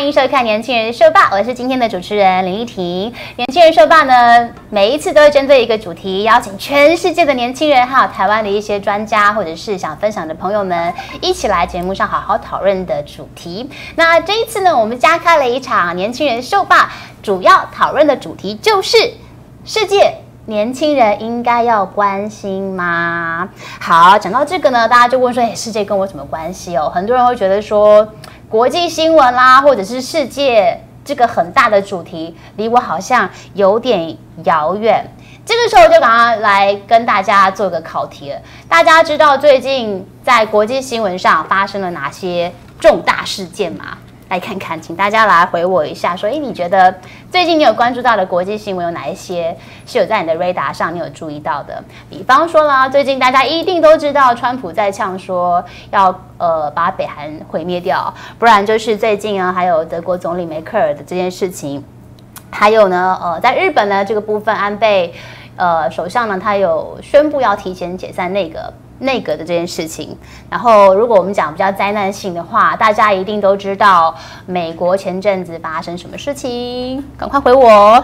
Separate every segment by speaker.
Speaker 1: 迎收看《年轻人秀霸》，我是今天的主持人林依婷。年轻人秀霸呢，每一次都会针对一个主题，邀请全世界的年轻人，还有台湾的一些专家，或者是想分享的朋友们，一起来节目上好好讨论的主题。那这一次呢，我们加开了一场年轻人秀霸，主要讨论的主题就是世界。年轻人应该要关心吗？好，讲到这个呢，大家就问说，世界跟我什么关系哦？很多人会觉得说，国际新闻啦，或者是世界这个很大的主题，离我好像有点遥远。这个时候就赶快来跟大家做个考题了。大家知道最近在国际新闻上发生了哪些重大事件吗？来看看，请大家来回我一下，说，你觉得最近你有关注到的国际新闻有哪一些是有在你的 radar 上你有注意到的？比方说啦，最近大家一定都知道，川普在呛说要把北韩毁灭掉，不然就是最近啊，还有德国总理梅克尔的这件事情，还有呢，在日本呢这个部分，安倍首相呢他有宣布要提前解散内阁的这件事情。然后如果我们讲比较灾难性的话，大家一定都知道美国前阵子发生什么事情，赶快回我。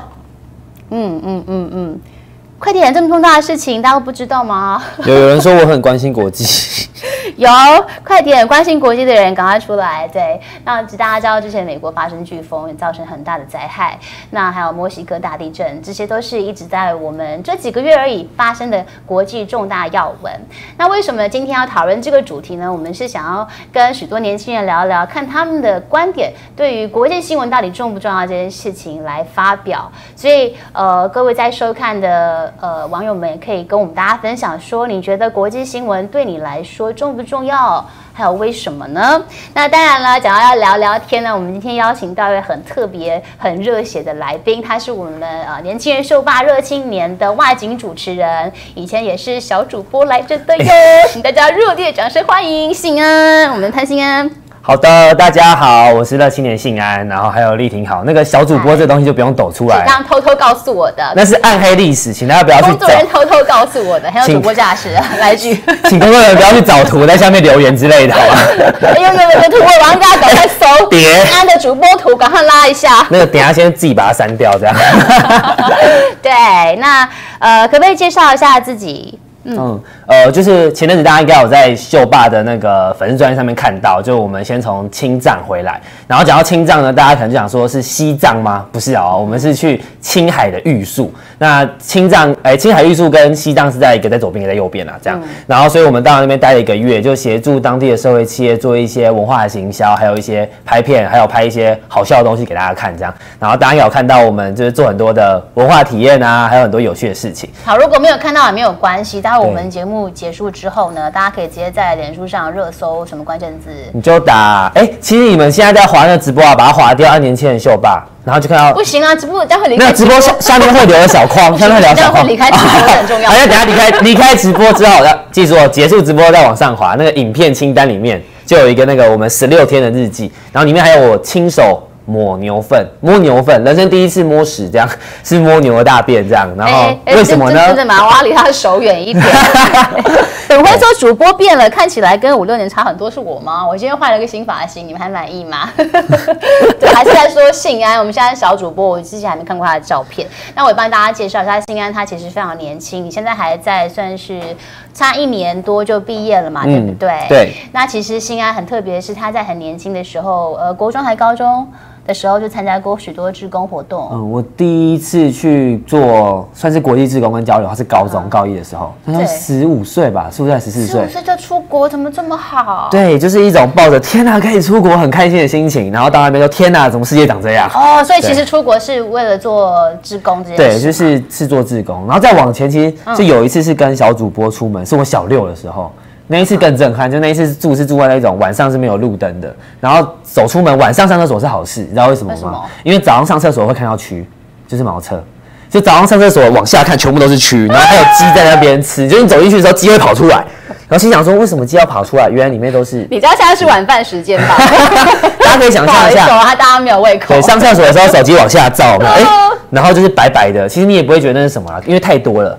Speaker 1: 快点，这么重大的事情大家都不知道吗？
Speaker 2: 有人说我很关心国际
Speaker 1: 有，快点，关心国际的人赶快出来。对，那大家知道之前美国发生飓风，也造成很大的灾害。那还有墨西哥大地震，这些都是一直在我们这几个月而已发生的国际重大要闻。那为什么今天要讨论这个主题呢？我们是想要跟许多年轻人聊一聊，看他们的观点对于国际新闻到底重不重要这件事情来发表。所以各位在收看的网友们也可以跟我们大家分享说，你觉得国际新闻对你来说重不重要？还有为什么呢？那当然了，讲到要聊聊天呢，我们今天邀请到一位很特别、很热血的来宾，他是我们年轻人秀霸热青年的外景主持人，以前也是小主播来着的哟，请大家热烈掌声欢迎信安，我们的潘信安。
Speaker 2: 好的，大家好，我是乐青年信安，然后还有丽婷好。那个小主播这东西就不用抖出来，
Speaker 1: 是刚刚偷偷告诉我的，
Speaker 2: 那是暗黑历史，请大家不要去找。
Speaker 1: 工作人员偷偷告诉我的，还有主播驾驶来一句，
Speaker 2: 请工作人员不要去找图，在下面留言之类的，好吗？
Speaker 1: 有图，我让大家赶快搜信安的主播图，赶快拉一下。
Speaker 2: 那个等一下先自己把它删掉，这样。
Speaker 1: 对，那可不可以介绍一下自己？
Speaker 2: 就是前阵子大家应该有在秀霸的那个粉丝专页上面看到，就我们先从青藏回来，然后讲到青藏呢，大家可能就想说是西藏吗？不是哦，我们是去青海的玉树。那青海玉树跟西藏是在一个在左边，一个在右边啊，这样。然后所以我们到那边待了1个月，就协助当地的社会企业做一些文化的行销，还有一些拍片，还有拍一些好笑的东西给大家看，这样。然后大家有看到我们就是做很多的文化体验啊，还有很多有趣的事情。
Speaker 1: 好，如果没有看到也没有关系，待会我们节目结束之后呢，大家可以直接在脸书上热搜什么关键字，
Speaker 2: 你就打其实你们现在在滑那个直播啊，把它滑掉，按年轻人秀霸，然后就看到
Speaker 1: 不行啊，直播待会离开
Speaker 2: 那直播下面会留个小框，下面会留小框，
Speaker 1: 离开直播很重要。
Speaker 2: 好像等下离开直播之后，记住结束直播再往上滑，那个影片清单里面就有一个那个我们16天的日记，然后里面还有我亲手摸牛粪，人生第一次摸屎，这样是摸牛的大便这样，然后为什么呢？
Speaker 1: 真的吗？我要离他的手远一点。等会说主播变了，看起来跟5、6年差很多，是我吗？我今天换了个新发型，你们还满意吗？对，还是在说信安，我们现在小主播，我之前还没看过他的照片。那我也帮大家介绍一下，信安他其实非常年轻，你现在还在算是差1年多就毕业了嘛，对不对？
Speaker 2: 对。
Speaker 1: 那其实信安很特别，是他在很年轻的时候，国中还高中的时候就参加过许多志工活动。
Speaker 2: 我第一次去做算是国际志工跟交流，他是高中高1的时候，那时候15岁吧，15岁还14岁
Speaker 1: ，15岁就出国，怎么这么好？
Speaker 2: 对，就是一种抱着天哪可以出国很开心的心情，然后到那边说天哪，怎么世界长这样？
Speaker 1: 所以其实出国是为了做志工这件事。
Speaker 2: 对，是做志工，然后再往前，其实是有一次是跟小主播出门，是我小6的时候。那一次更震撼，就那一次住在那种晚上是没有路灯的，然后走出门晚上上厕所是好事，你知道为什么吗？因为早上上厕所会看到蛆，就是茅厕，就早上上厕所往下看全部都是蛆，然后还有鸡在那边吃，就是你走进去的时候鸡会跑出来，然后心想说为什么鸡要跑出来？原来里面都是。
Speaker 1: 你知道现在是晚饭时间吧？
Speaker 2: 大家可以想象一下，
Speaker 1: 大家没有胃口。
Speaker 2: 对，上厕所的时候手机往下照，然后就是白白的，其实你也不会觉得那是什么啦，因为太多了。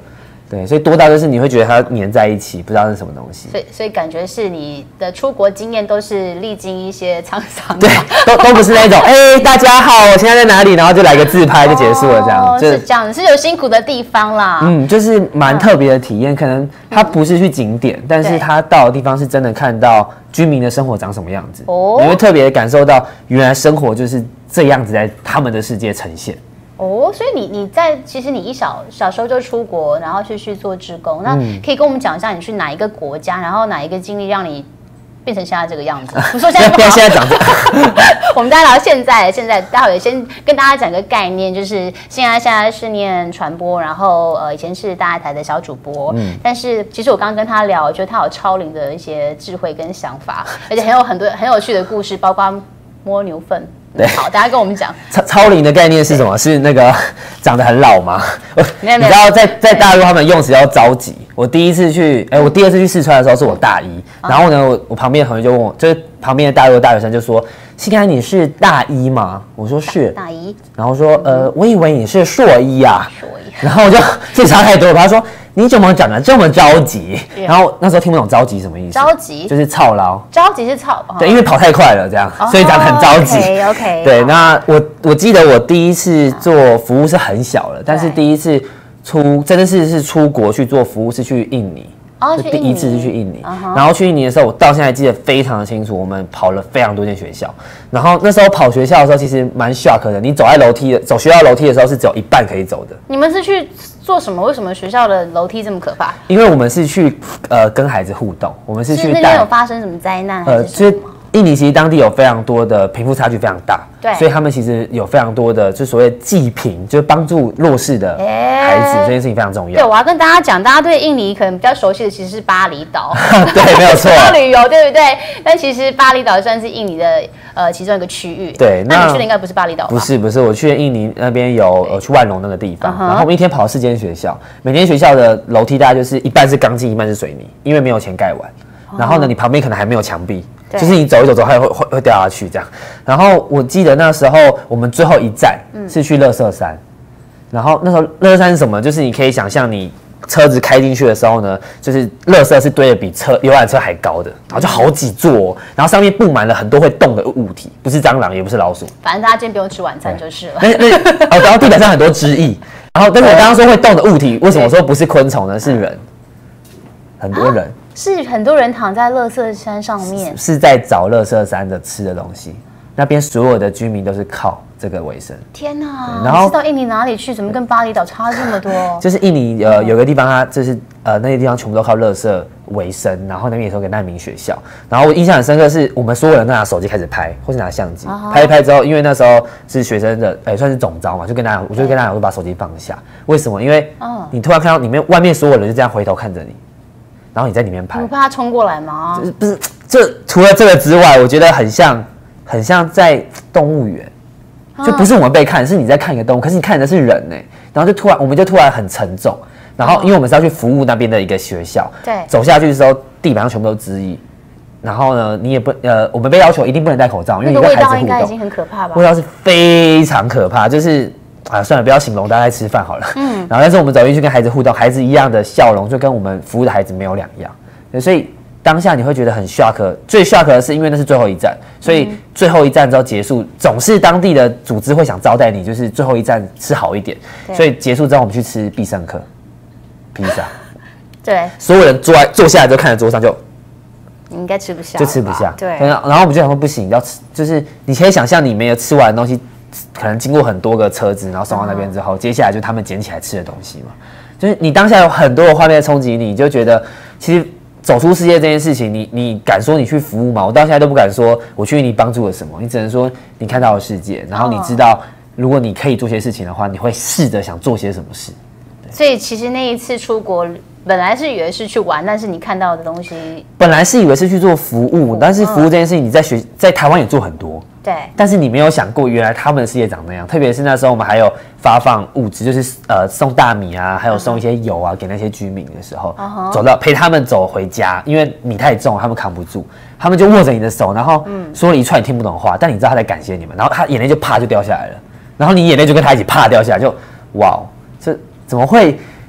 Speaker 2: 对，所以多到就是你会觉得它粘在一起，不知道是什么东西。
Speaker 1: 所以感觉是你的出国经验都是历经一些沧桑的。
Speaker 2: 对，都不是那种大家好，我现在在哪里，然后就来个自拍就结束了这样。
Speaker 1: 是这样，是有辛苦的地方啦。
Speaker 2: 就是蛮特别的体验。可能它不是去景点，但是它到的地方是真的看到居民的生活长什么样子。你会特别感受到原来生活就是这样子在他们的世界呈现。
Speaker 1: 所以你其实你小时候就出国，然后去做志工，那可以跟我们讲一下你去哪一个国家，然后哪一个经历让你变成现在这个样子？不说现在不好，
Speaker 2: 现在长这
Speaker 1: 我们大家聊现在，待会先跟大家讲个概念，就是现在是念传播，然后以前是大爱台的小主播，但是其实我刚刚跟他聊，我觉得他有超龄的一些智慧跟想法，而且很有趣的故事，包括摸牛粪。对，好，大家跟我们讲
Speaker 2: 超龄的概念是什么？是那个长得很老吗？你知道在大陆他们用词叫着急。我第二次去四川的时候是我大一，然后呢，我旁边的同学就问我，就是旁边的大陆大学生就说：“新开你是大一吗？”我说是
Speaker 1: 大一，
Speaker 2: 然后说我以为你是硕一啊。
Speaker 1: 硕一，
Speaker 2: 然后我就这差太多了，他说。你怎么讲的这么着急？然后那时候听不懂着急什么意思。
Speaker 1: 着急
Speaker 2: 就是操劳。
Speaker 1: 着急是操，
Speaker 2: 对，因为跑太快了，这样，所以讲得很着急。
Speaker 1: OK。
Speaker 2: 对，那我记得我第一次做服务是很小了，但是第一次真的是出国去做服务是去印尼。第一次是去印尼，然后去印尼的时候，我到现在记得非常的清楚。我们跑了非常多间学校，然后那时候跑学校的时候，其实蛮 shock 的。你走学校楼梯的时候，是只有一半可以走的。
Speaker 1: 你们是去做什么？为什么学校的楼梯这么可怕？
Speaker 2: 因为我们是去跟孩子互动，我们是去
Speaker 1: 那边有发生什么灾难还是什么吗？
Speaker 2: 印尼其实当地有非常多的贫富差距非常大，
Speaker 1: 对，
Speaker 2: 所以他们其实有非常多的就所谓济贫，就是帮助弱势的孩子，这件事情非常重要。
Speaker 1: 对，我要跟大家讲，大家对印尼可能比较熟悉的其实是巴厘岛，
Speaker 2: 对，没有错，
Speaker 1: 旅游对不对？但其实巴厘岛算是印尼的其中一个区域。
Speaker 2: 对，
Speaker 1: 那你去的应该不是巴厘岛吧？
Speaker 2: 不是，我去印尼那边有去万隆那个地方，然后我们一天跑4间学校，每间学校的楼梯大概就是一半是钢筋，一半是水泥，因为没有钱盖完。然后呢，你旁边可能还没有墙壁，就是你走一走还会掉下去这样。然后我记得那时候我们最后一站是去垃圾山，然后那时候垃圾山是什么？就是你可以想象你车子开进去的时候呢，就是垃圾是堆得比游览车还高的，然后就好几座，然后上面布满了很多会动的物体，不是蟑螂也不是老鼠，
Speaker 1: 反正大家今天不用吃晚餐就是了。
Speaker 2: 然后地板上很多汁液，然后但是我刚刚说会动的物体，为什么说不是昆虫呢？是人，很多人。
Speaker 1: 是很多人躺在垃圾山上面，
Speaker 2: 是在找垃圾山的吃的东西。那边所有的居民都是靠这个为生。
Speaker 1: 天哪！
Speaker 2: 然后
Speaker 1: 你知道印尼哪里去？怎么跟巴厘岛差这么多？
Speaker 2: 就是印尼有个地方，它就是那些地方全部都靠垃圾为生，然后那边也是有个难民学校。然后我印象很深刻，是我们所有人都拿手机开始拍，或是拿相机拍一拍之后，因为那时候是学生的算是总召嘛，我就跟大家讲，我把手机放下。为什么？因为你突然看到外面所有人就这样回头看着你。然后你在里面拍，
Speaker 1: 你不怕他冲过来吗？
Speaker 2: 不是，这除了这个之外，我觉得很像在动物园，就不是我们被看，是你在看一个动物，可是你看的是人呢。然后我们就突然很沉重。然后因为我们是要去服务那边的一个学校，
Speaker 1: 对，
Speaker 2: 走下去的时候地板上全部都汁液。然后呢，你也不我们被要求一定不能戴口罩，因为你跟孩子互动，
Speaker 1: 应该已经很可怕吧？
Speaker 2: 味道是非常可怕，就是算了，不要形容，大家在吃饭好了。然后但是我们走进去跟孩子互动，孩子一样的笑容，就跟我们服务的孩子没有两样。所以当下你会觉得很 shock， 最 shock 的是因为那是最后一站，所以最后一站之后结束，总是当地的组织会想招待你，就是最后一站吃好一点。所以结束之后我们去吃必胜客披萨，
Speaker 1: 对，
Speaker 2: 所有人坐下来就看着桌上就。
Speaker 1: 你应该吃不下，
Speaker 2: 就吃不下。
Speaker 1: 对，
Speaker 2: 然后我们就想说不行，要吃，就是你可以想象你没有吃完的东西。可能经过很多个车子，然后送到那边之后，接下来就是他们捡起来吃的东西嘛。就是你当下有很多的画面冲击你，就觉得其实走出世界这件事情，你敢说你去服务吗？我到现在都不敢说我去印尼帮助了什么，你只能说你看到了世界，然后你知道如果你可以做些事情的话，你会试着想做些什么事。
Speaker 1: 所以其实那一次出国。本来是以为是去玩，但是你看到的东西，
Speaker 2: 本来是以为是去做服务，但是服务这件事情你在台湾也做很多，
Speaker 1: 对，但
Speaker 2: 是你没有想过原来他们的世界长那样。特别是那时候我们还有发放物资，就是送大米啊，还有送一些油啊给那些居民的时候，走到陪他们走回家，因为米太重，他们扛不住，他们就握着你的手，然后说了一串你听不懂的话，但你知道他在感谢你们，然后他眼泪就啪就掉下来了，然后你眼泪就跟他一起啪掉下来，就哇，这怎么会？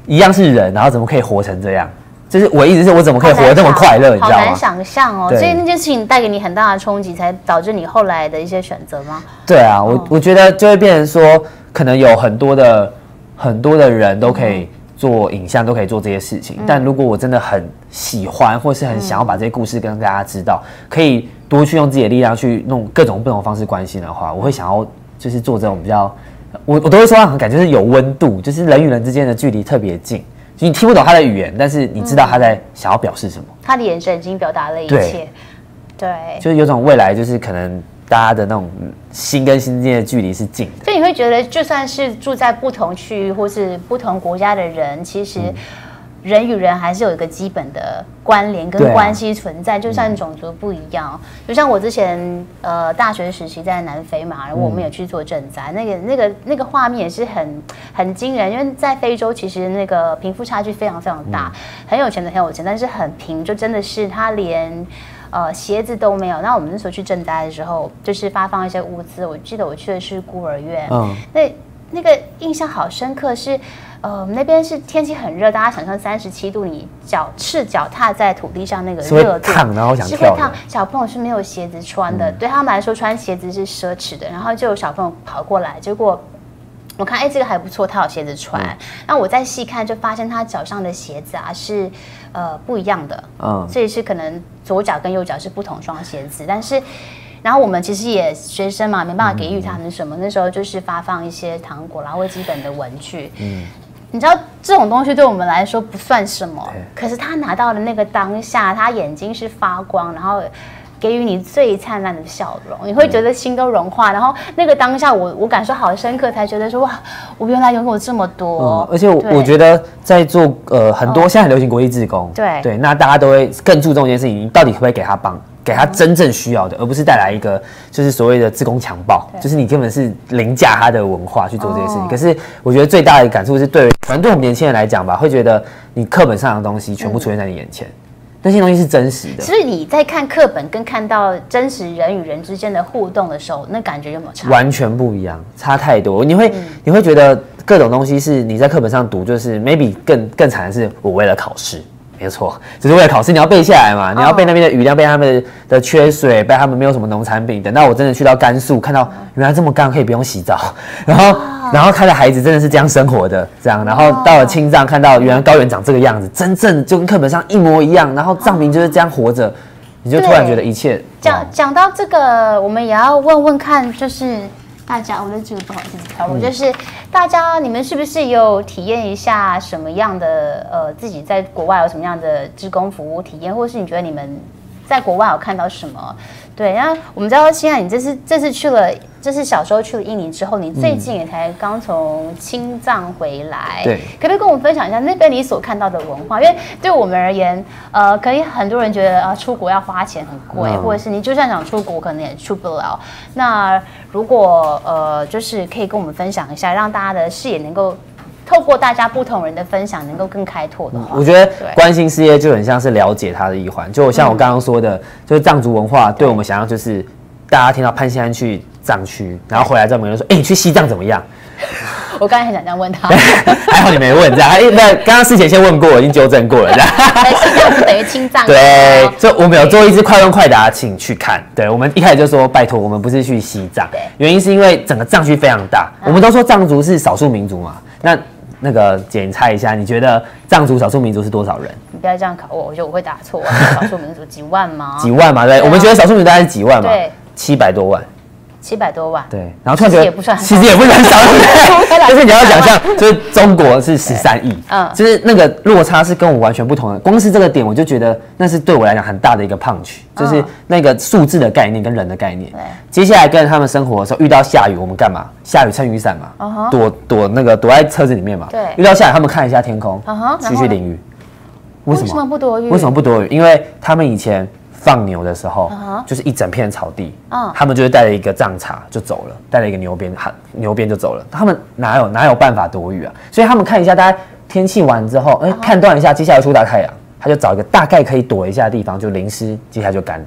Speaker 2: 一样是人，然后怎么可以活成这样？就是我意思是我怎么可以活得这么快乐，你知道吗？
Speaker 1: 好难想象哦。所以那件事情带给你很大的冲击，才导致你后来的一些选择吗？
Speaker 2: 对啊，我觉得就会变成说，可能有很多的人都可以做影像，都可以做这些事情。但如果我真的很喜欢，或是很想要把这些故事跟大家知道，可以多去用自己的力量去弄各种不同的方式关心的话，我会想要就是做这种比较，我都会说很感觉是有温度，就是人与人之间的距离特别近。你听不懂他的语言，但是你知道他在想要表示什么。
Speaker 1: 他的眼神已经表达了一切，对，
Speaker 2: 就是有种未来，就是可能大家的那种心跟心之间的距离是近的。
Speaker 1: 所以你会觉得，就算是住在不同区域或是不同国家的人，其实人与人还是有一个基本的关联跟关系存在，就算种族不一样。就像我之前大学时期在南非嘛，然后我们也去做赈灾，那个画面也是很惊人，因为在非洲其实那个贫富差距非常非常大，很有钱的很有钱，但是很贫就真的是他连鞋子都没有。那我们那时候去赈灾的时候，就是发放一些物资，我记得我去的是孤儿院，那个印象好深刻是。那边是天气很热，大家想象37度，你赤脚踏在土地上那个热度，
Speaker 2: 烫，然后想跳，是会烫。
Speaker 1: 小朋友是没有鞋子穿的，对他们来说穿鞋子是奢侈的。然后就有小朋友跑过来，结果我看，这个还不错，他有鞋子穿。那我再细看，就发现他脚上的鞋子啊是不一样的，所以是可能左脚跟右脚是不同双鞋子，但是。然后我们其实也学生嘛，没办法给予他们什么，那时候就是发放一些糖果啦，或基本的文具。你知道这种东西对我们来说不算什么，可是他拿到的那个当下，他眼睛是发光，然后给予你最灿烂的笑容，你会觉得心都融化。然后那个当下我感受好深刻，才觉得说哇，我原来拥有这么多。
Speaker 2: 而且我觉得在做很多现在很流行国际志工，对，那大家都会更注重一件事情，你到底可不可以给他帮？给他真正需要的，而不是带来一个就是所谓的志工强暴，就是你根本是凌驾他的文化去做这些事情。可是我觉得最大的感触是可能对我们年轻人来讲吧，会觉得你课本上的东西全部出现在你眼前，那些东西是真实的。
Speaker 1: 所以你在看课本跟看到真实人与人之间的互动的时候，那感觉有没有差？
Speaker 2: 完全不一样，差太多。你会觉得各种东西是你在课本上读，就是 maybe 更惨的是我为了考试。没错，只是为了考试，你要背下来嘛，你要背那边的雨量，背他们的缺水，背他们没有什么农产品。等到我真的去到甘肃，看到原来这么干，可以不用洗澡，然后看到孩子真的是这样生活的，这样，然后到了青藏，看到原来高原长这个样子，真正就跟课本上一模一样，然后藏民就是这样活着，你就突然觉得一切。
Speaker 1: 讲到这个，我们也要问问看，就是大家，我的这个不好意思跳入，就是大家你们是不是有体验一下什么样的自己在国外有什么样的志工服务体验，或是你觉得你们在国外有看到什么？对，然后我们知道现在你这次去了，就是小时候去了印尼之后，你最近也才刚从青藏回来，
Speaker 2: 对，
Speaker 1: 可不可以跟我们分享一下那边你所看到的文化？因为对我们而言，可以很多人觉得出国要花钱很贵，或者是你就算想出国，可能也出不了。那如果就是可以跟我们分享一下，让大家的视野能够透过大家不同人的分享，能够更开拓的话，
Speaker 2: 我觉得关心事业就很像是了解它的一环。就像我刚刚说的，就是藏族文化对我们想象就是大家听到潘兴安去藏区，然后回来之后，每个人说：“你去西藏怎么样？”
Speaker 1: 我刚才很想这样问他，
Speaker 2: 还好你没问这样。那刚刚事前先问过，已经纠正过了这样。
Speaker 1: 西藏不等于青藏。
Speaker 2: 对，所以我们有做一支快问快答，请去看。对，我们一开始就说拜托，我们不是去西藏，原因是因为整个藏区非常大。我们都说藏族是少数民族嘛，那个姐，你猜一下，你觉得藏族少数民族是多少人？
Speaker 1: 你不要这样考我，我觉得我会答错。少数民族几万吗？
Speaker 2: 几万嘛，对，我们觉得少数民族大概是几万嘛，
Speaker 1: 对
Speaker 2: ，700多万。
Speaker 1: 700多万，
Speaker 2: 对，然后突然觉得
Speaker 1: 其实也不是很少，
Speaker 2: 就是你要想象，就是中国是13亿，就是那个落差是跟我完全不同的。光是这个点，我就觉得那是对我来讲很大的一个 punch，就是那个数字的概念跟人的概念。接下来跟他们生活的时候，遇到下雨，我们干嘛？下雨撑雨伞嘛，躲在车子里面嘛。
Speaker 1: 对，
Speaker 2: 遇到下雨，他们看一下天空，去淋雨。
Speaker 1: 为什么不躲雨？
Speaker 2: 为什么不躲雨？因为他们以前放牛的时候，就是一整片草地，他们就是带了一个藏碴就走了，带了一个牛鞭就走了。他们哪有办法躲雨啊？所以他们看一下，大家天气完之后，判断一下接下来出大太阳，他就找一个大概可以躲一下的地方，就淋湿，接下来就干了。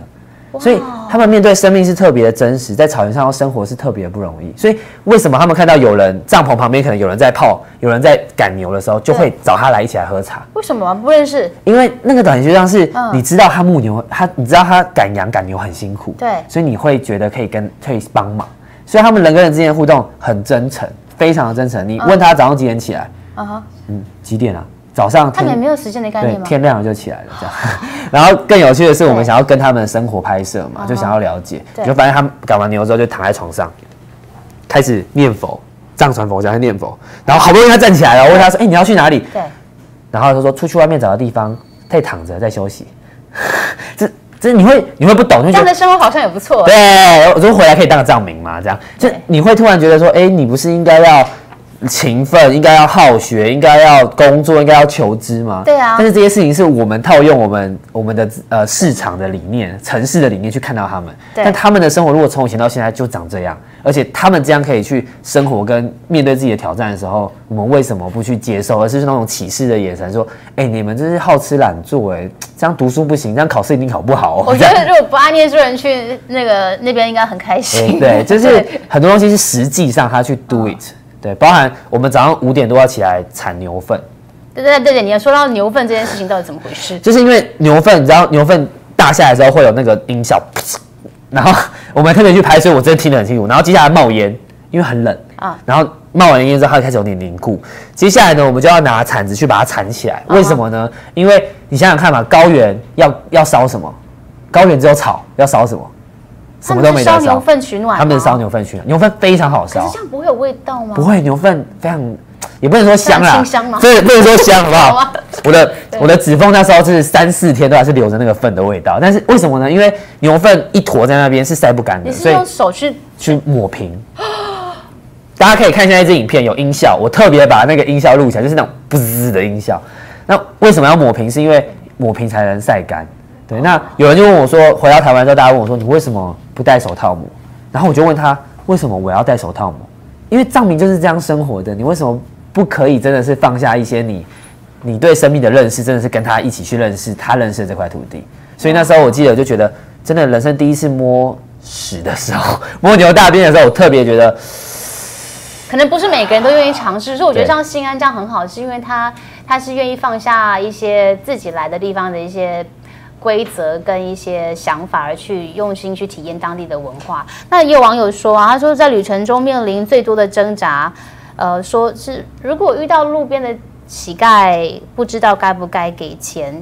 Speaker 2: 所以他们面对生命是特别的真实，在草原上要生活是特别的不容易。所以为什么他们看到有人帐篷旁边可能有人在泡，有人在赶牛的时候，就会找他来一起来喝茶？
Speaker 1: 为什么不认识？
Speaker 2: 因为那个感觉像是你知道他牧牛，你知道他赶羊赶牛很辛苦，
Speaker 1: 对，
Speaker 2: 所以你会觉得可以帮忙。所以他们人跟人之间的互动很真诚，非常的真诚。你问他早上几点起来？几点啊？早上
Speaker 1: 他们也没有时间的概念吗？
Speaker 2: 天亮了就起来了这样。然后更有趣的是，我们想要跟他们的生活拍摄嘛，就想要了解，就发现他们赶完牛之后就躺在床上，开始念佛，藏传佛教在念佛。然后好不容易他站起来了，我问他说：“你要去哪里？”
Speaker 1: 对。
Speaker 2: 然后他说：“出去外面找个地方，可以躺着再休息。”这你会不懂，
Speaker 1: 这样的生活好像也不错。
Speaker 2: 对，我说回来可以当个藏民嘛，这样就你会突然觉得说，你不是应该要勤奋，应该要好学，应该要工作，应该要求知吗？
Speaker 1: 对啊。
Speaker 2: 但是这些事情是我们套用我们的市场的理念、城市的理念去看到他们，但他们的生活如果从以前到现在就长这样，而且他们这样可以去生活跟面对自己的挑战的时候，我们为什么不去接受，而是那种歧视的眼神说，你们这是好吃懒做，这样读书不行，这样考试一定考不好。
Speaker 1: 我觉得如果不爱念书人去那边应该很开心。
Speaker 2: 对，就是很多东西是实际上他去 do it。对，包含我们早上5点多要起来铲牛粪。
Speaker 1: 对，你要说到牛粪这件事情到底怎么回事？
Speaker 2: 就是因为牛粪，你知道牛粪大下来之后会有那个音效，然后我们特别去拍，所以我真的听得很清楚。然后接下来冒烟，因为很冷啊，然后冒完烟之后它就开始有点凝固。接下来呢，我们就要拿铲子去把它铲起来。为什么呢？因为你想想看嘛，高原要烧什么？高原只有草，要烧什么？什么都没得烧。
Speaker 1: 烧牛粪取暖。
Speaker 2: 他们烧牛粪取暖，牛粪非常好烧。
Speaker 1: 可是这样不会有味道吗？
Speaker 2: 不会，牛粪非常，也不能说香啦，
Speaker 1: 清香吗？
Speaker 2: 不能说香，好不好？我的指缝那时候是3、4天都还是留着那个粪的味道，但是为什么呢？因为牛粪一坨在那边是晒不干的，
Speaker 1: 你是用手去
Speaker 2: 抹平。大家可以看一下那支影片，有音效，我特别把那个音效录起来，就是那种不滋的音效。那为什么要抹平？是因为抹平才能晒干。对，那有人就问我说，回到台湾之后，大家问我说，你为什么不戴手套抹？然后我就问他，为什么我要戴手套抹？因为藏民就是这样生活的，你为什么不可以真的是放下一些你对生命的认识，真的是跟他一起去认识他认识的这块土地？所以那时候我记得就觉得，真的人生第一次摸屎的时候，摸牛大便的时候，我特别觉得，
Speaker 1: 可能不是每个人都愿意尝试。所以我觉得像信安这样很好，是因为他是愿意放下一些自己来的地方的一些规则跟一些想法，而去用心去体验当地的文化。那也有网友说啊，他说在旅程中面临最多的挣扎，说是如果遇到路边的乞丐，不知道该不该给钱。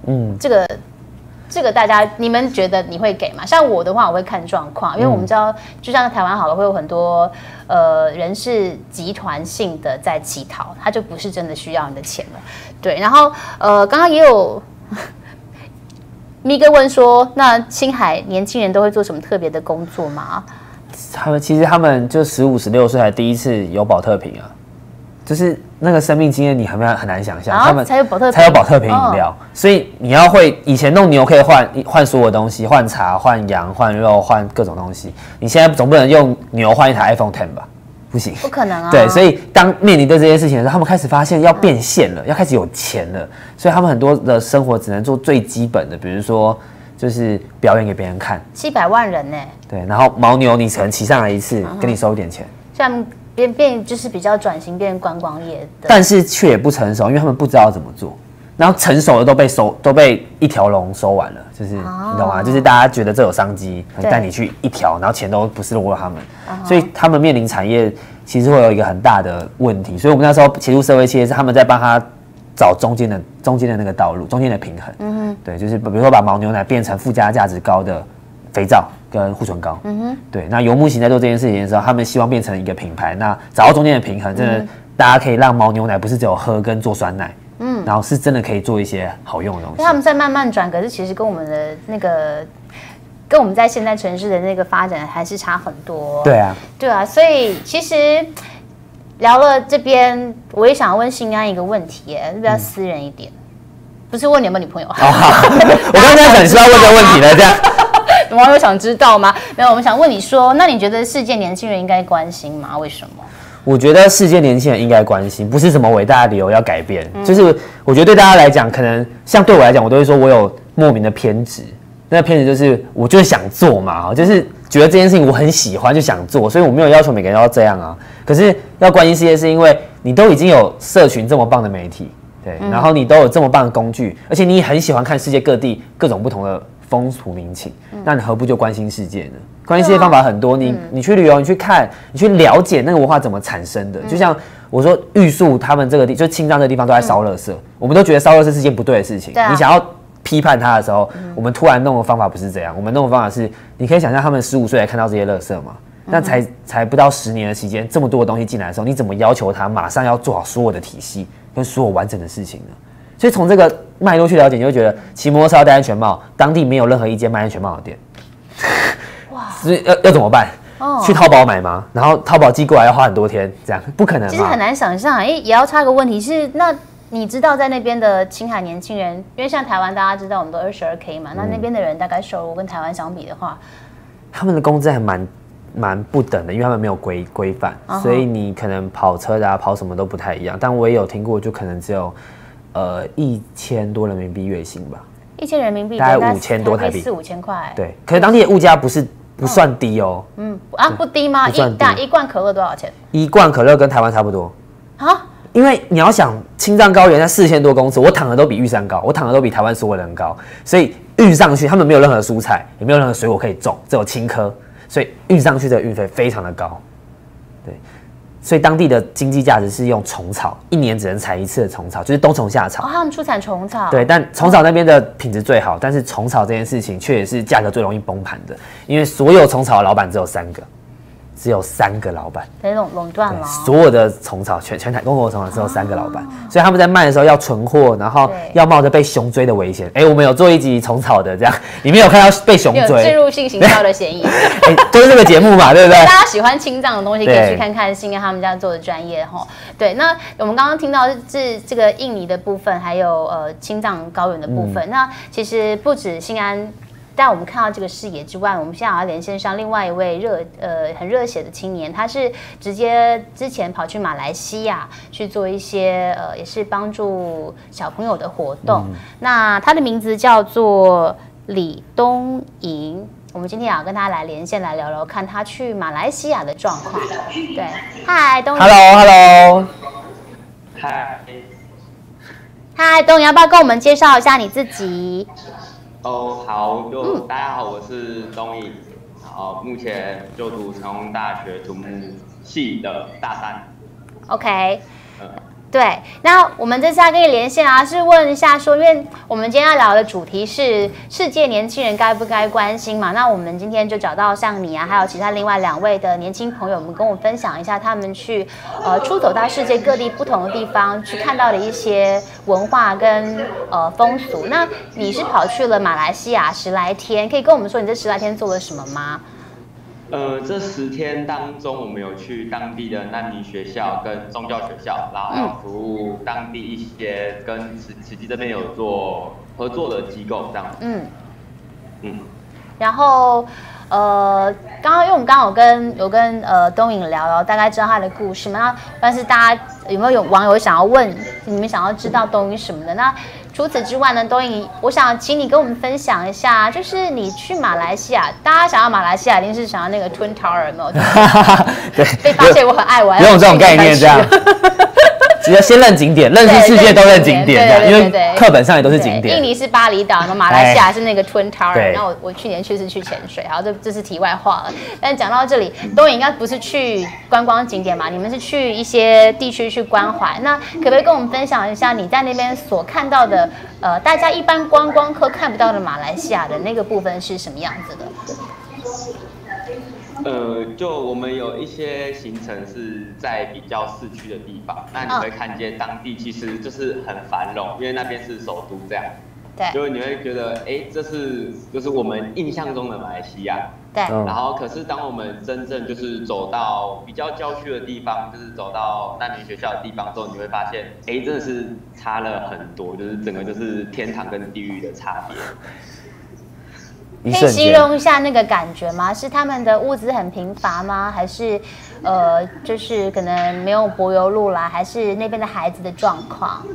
Speaker 1: 这个大家你们觉得你会给吗？像我的话，我会看状况，因为我们知道，就像台湾好了，会有很多人是集团性的在乞讨，他就不是真的需要你的钱了。对，然后刚刚也有。咪哥问说：“那青海年轻人都会做什么特别的工作吗？”
Speaker 2: 其实他们就15、16岁才第一次有保特瓶啊，就是那个生命经验你很难想象，他们
Speaker 1: 才有保
Speaker 2: 特瓶饮料，所以你要会以前弄牛可以换所有东西，换茶、换羊、换肉、换各种东西，你现在总不能用牛换一台 iPhone X 吧？不行，
Speaker 1: 不可能啊！
Speaker 2: 对，所以当面临对这件事情的时候，他们开始发现要变现了，要开始有钱了，所以他们很多的生活只能做最基本的，比如说就是表演给别人看。
Speaker 1: 700万人呢？
Speaker 2: 对，然后牦牛你可能骑上来一次，跟你收一点钱。
Speaker 1: 像变就是比较转型变观光业的，
Speaker 2: 但是却也不成熟，因为他们不知道怎么做。然后成熟的都被一条龙收完了，就是你懂吗？就是大家觉得这有商机，带你去一条，然后钱都不是落他们，所以他们面临产业其实会有一个很大的问题。所以我们那时候协助社会企业是他们在帮他找中间的那个道路，中间的平衡。对，就是比如说把牦牛奶变成附加价值高的肥皂跟护唇膏。对，那游牧行在做这件事情的时候，他们希望变成一个品牌，那找到中间的平衡，真的大家可以让牦牛奶不是只有喝跟做酸奶。然后是真的可以做一些好用的东西。
Speaker 1: 他们在慢慢转，可是其实跟我们的那个，跟我们在现代城市的那个发展还是差很多。
Speaker 2: 对啊，
Speaker 1: 对啊，所以其实聊了这边，我也想问信安一个问题，比较私人一点，不是问你有没有女朋友。好，
Speaker 2: 我刚才想你是要问这个问题了，这样。
Speaker 1: 网友想知道吗？没有，我们想问你说，那你觉得世界年轻人应该关心吗？为什么？
Speaker 2: 我觉得世界年轻人应该关心，不是什么伟大的理由要改变，就是我觉得对大家来讲，可能像对我来讲，我都会说我有莫名的偏执， 那个片子就是我就是想做嘛，就是觉得这件事情我很喜欢就想做，所以我没有要求每个人都要这样啊。可是要关心世界，是因为你都已经有社群这么棒的媒体，对，然后你都有这么棒的工具，而且你也很喜欢看世界各地各种不同的风俗民情，那你何不就关心世界呢？关心世界方法很多，你去旅游，你去看，你去了解那个文化怎么产生的。就像我说，玉树他们这个地，就青藏这个地方都在烧垃圾，我们都觉得烧垃圾是件不对的事情。你想要批判他的时候，我们突然弄的方法不是这样，我们弄的方法是，你可以想象他们15岁才看到这些垃圾吗？那才不到10年的期间，这么多的东西进来的时候，你怎么要求他马上要做好所有的体系跟所有完整的事情呢？所以从这个脉络去了解，你会觉得骑摩托车要戴安全帽，当地没有任何一间卖安全帽的店。哇，所以要怎么办？去淘宝买吗？然后淘宝寄过来要花很多天，这样不可能嘛。
Speaker 1: 其实很难想象，也要插个问题是，那你知道在那边的青海年轻人，因为像台湾大家知道我们都22K 嘛，那边的人大概收入跟台湾相比的话，他
Speaker 2: 们的工资还蛮不等的，因为他们没有规范，所以你可能跑车的跑什么都不太一样。但我也有听过，就可能只有1000多人民币月薪吧，1000人民币大概5000多台币，4、5千块。对，可是当地的物价不算低哦。不低吗？一罐可乐多少钱？一罐可乐跟台湾差不多啊。因为你要想，青藏高原在4000多公尺，我躺的都比玉山高，我躺的都比台湾所有人高，所以运上去，他们没有任何蔬菜，也没有任何水果可以种，只有青稞。所以运上去的运费非常的高，对，所以当地的经济价值是用虫草，1年只能采1次的虫草，就是冬虫夏草。他们出产虫草。对，但虫草那边的品质最好，但是虫草这件事情却也是价格最容易崩盘的，因为所有虫草的老板只有3个老板，那种垄断了。所有的虫草，全台中国的虫草只有3个老板，所以他们在卖的时候要存货，然后要冒着被熊追的危险。我们有做一集虫草的，这样你们有看到被熊追，有置入性行销的嫌疑。就是这个节目嘛，对不对？大家喜欢青藏的东西，可以去看看信安他们家做的专业哈。对，那我们刚刚听到是这个印尼的部分，还有青藏高原的部分。那其实不止信安。但我们看到这个视野之外，我们现在要连线上另外一位很热血的青年，他是直接之前跑去马来西亚去做一些也是帮助小朋友的活动。那他的名字叫做李东莹，我们今天也要跟他来连线来聊聊看他去马来西亚的状况。对，嗨，东莹 ，Hello， 嗨，东莹，要不要跟我们介绍一下你自己？
Speaker 3: 好，大家好，我是东颖，然后目前就读成功大学土木系的大3。
Speaker 1: OK，对，那我们这次要跟你连线啊，是问一下说，因为我们今天要聊的主题是世界年轻人该不该关心嘛？那我们今天就找到像你啊，还有其他另外2位的年轻朋友们，跟我分享一下他们去出走到世界各地不同的地方去看到的一些文化跟风俗。那你是跑去了马来西亚10来天，可以跟我们说你这10来天做了什么吗？
Speaker 3: 这10天当中，我们有去当地的难民学校跟宗教学校，然后还有服务当地一些跟慈济这边有做合作的机构这样。
Speaker 1: 然后刚刚因为我们刚好有跟东颖聊，大概知道他的故事嘛。但是大家有没有网友想要问你们想要知道东颖什么的？那除此之外呢，东颖，我想请你跟我们分享一下，就是你去马来西亚，大家想要马来西亚一定是想要那个 Twin Tower 有没有？对，被发现我很爱玩，
Speaker 2: 有这种概念这样。只要先认景点，认识世界都认景点，因为课本上也都是景点。
Speaker 1: 印尼是巴厘岛，然后马来西亚是那个 Twin Tower。然后我去年是去潜水，好，这是题外话了。但讲到这里，东颖应该不是去观光景点嘛？你们是去一些地区去关怀。那可不可以跟我们分享一下你在那边所看到的，大家一般观光客看不到的马来西亚的那个部分是什么样子的？
Speaker 3: 就我们有一些行程是在比较市区的地方，那你会看见当地其实就是很繁荣，因为那边是首都这样。对。就你会觉得，这是就是我们印象中的马来西亚。对。然后，可是当我们真正就是走到比较郊区的地方，就是走到难民学校的地方之后，你会发现，真的是差了很多，就是整个就是天堂跟地狱的差别。
Speaker 1: 可以形容一下那个感觉吗？是他们的物资很贫乏吗？还是就是可能没有柏油路啦？还是那边的孩子的状况？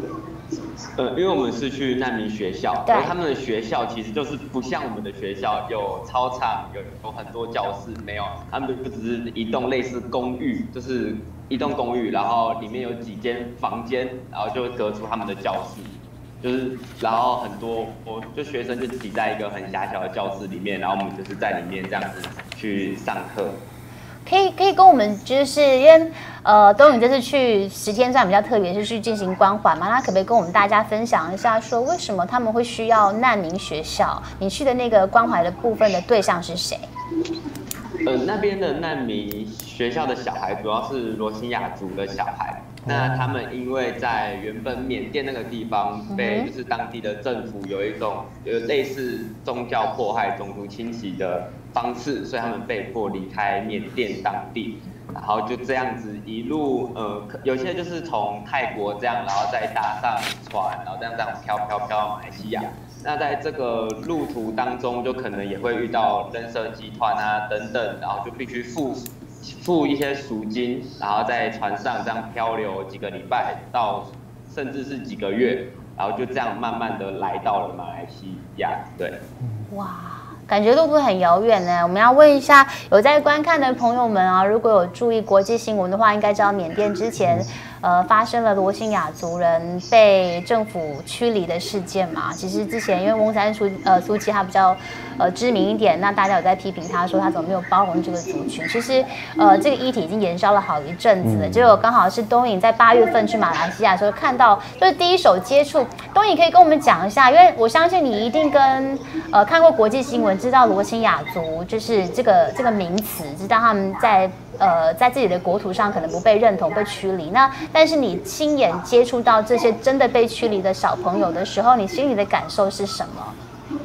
Speaker 3: 因为我们是去难民学校，而他们的学校其实就是不像我们的学校有操场，有很多教室，没有，他们就只是一栋类似公寓，就是一栋公寓，然后里面有几间房间，然后就会隔出他们的教室，就是然后很多就学生就挤在一个很狭小的教室里面，然后我们就是在里面这样子去上课。
Speaker 1: 可以跟我们，就是因为东颖这次去10天算比较特别，是去进行关怀嘛？那可不可以跟我们大家分享一下，说为什么他们会需要难民学校？你去的那个关怀的部分的对象是谁？
Speaker 3: 那边的难民学校的小孩主要是罗兴亚族的小孩。那他们因为在原本缅甸那个地方被就是当地的政府有类似宗教迫害、种族清洗的方式，所以他们被迫离开缅甸当地，然后就这样子一路有些就是从泰国这样，然后再搭上船，然后这样飘到马来西亚。那在这个路途当中，就可能也会遇到人蛇集团啊等等，然后就必须付一些赎金，然后在船上这样漂流几个礼拜到甚至是几个月，然后就这样慢慢的来到了马来西亚。对，
Speaker 1: 哇，感觉路途很遥远呢。我们要问一下有在观看的朋友们啊，如果有注意国际新闻的话，应该知道缅甸之前发生了罗兴亚族人被政府驱离的事件嘛。其实之前因为翁山苏姬他比较知名一点，那大家有在批评他说他怎么没有包容这个族群。其实这个议题已经延烧了好一阵子了。结果刚好是东颖在8月份去马来西亚的时候看到，就是第一手接触。东颖可以跟我们讲一下，因为我相信你一定跟看过国际新闻，知道罗兴亚族就是这个名词，知道他们在自己的国土上可能不被认同、被驱离。那但是你亲眼接触到这些真的被驱离的小朋友的时候，你心里的感受是什么？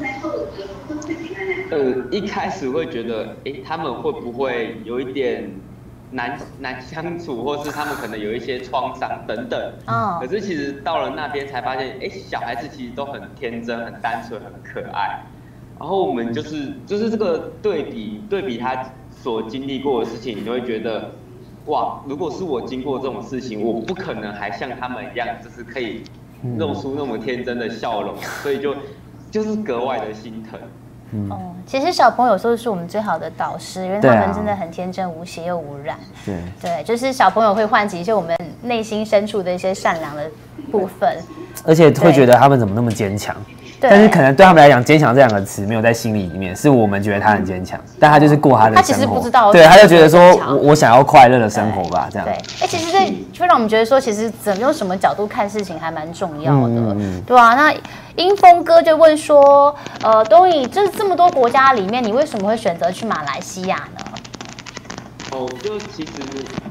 Speaker 3: 一开始会觉得，他们会不会有一点难相处，或是他们可能有一些创伤等等。可是其实到了那边才发现，小孩子其实都很天真、很单纯、很可爱。然后我们就是这个对比他所经历过的事情，你就会觉得，哇，如果是我经过这种事情，我不可能还像他们一样，就是可以露出那么天真的笑容，所以就是格外的心疼。
Speaker 1: 其实小朋友有时候是我们最好的导师，因为他们真的很天真无邪又无染。对，就是小朋友会唤起一些我们内心深处的一些善良的部分，
Speaker 2: 而且会觉得他们怎么那么坚强。但是可能对他们来讲，坚强这2个词没有在心里面，是我们觉得他很坚强，但他就是过他的生活。他
Speaker 1: 其实不知道，
Speaker 2: 对，他就觉得说我想要快乐的生活吧，这样。
Speaker 1: 对，其实这会让我们觉得说，其实用什么角度看事情还蛮重要的，对啊。那英峰哥就问说，东颖，就是这么多国家里面，你为什么会选择去马来西亚呢？
Speaker 3: 就其实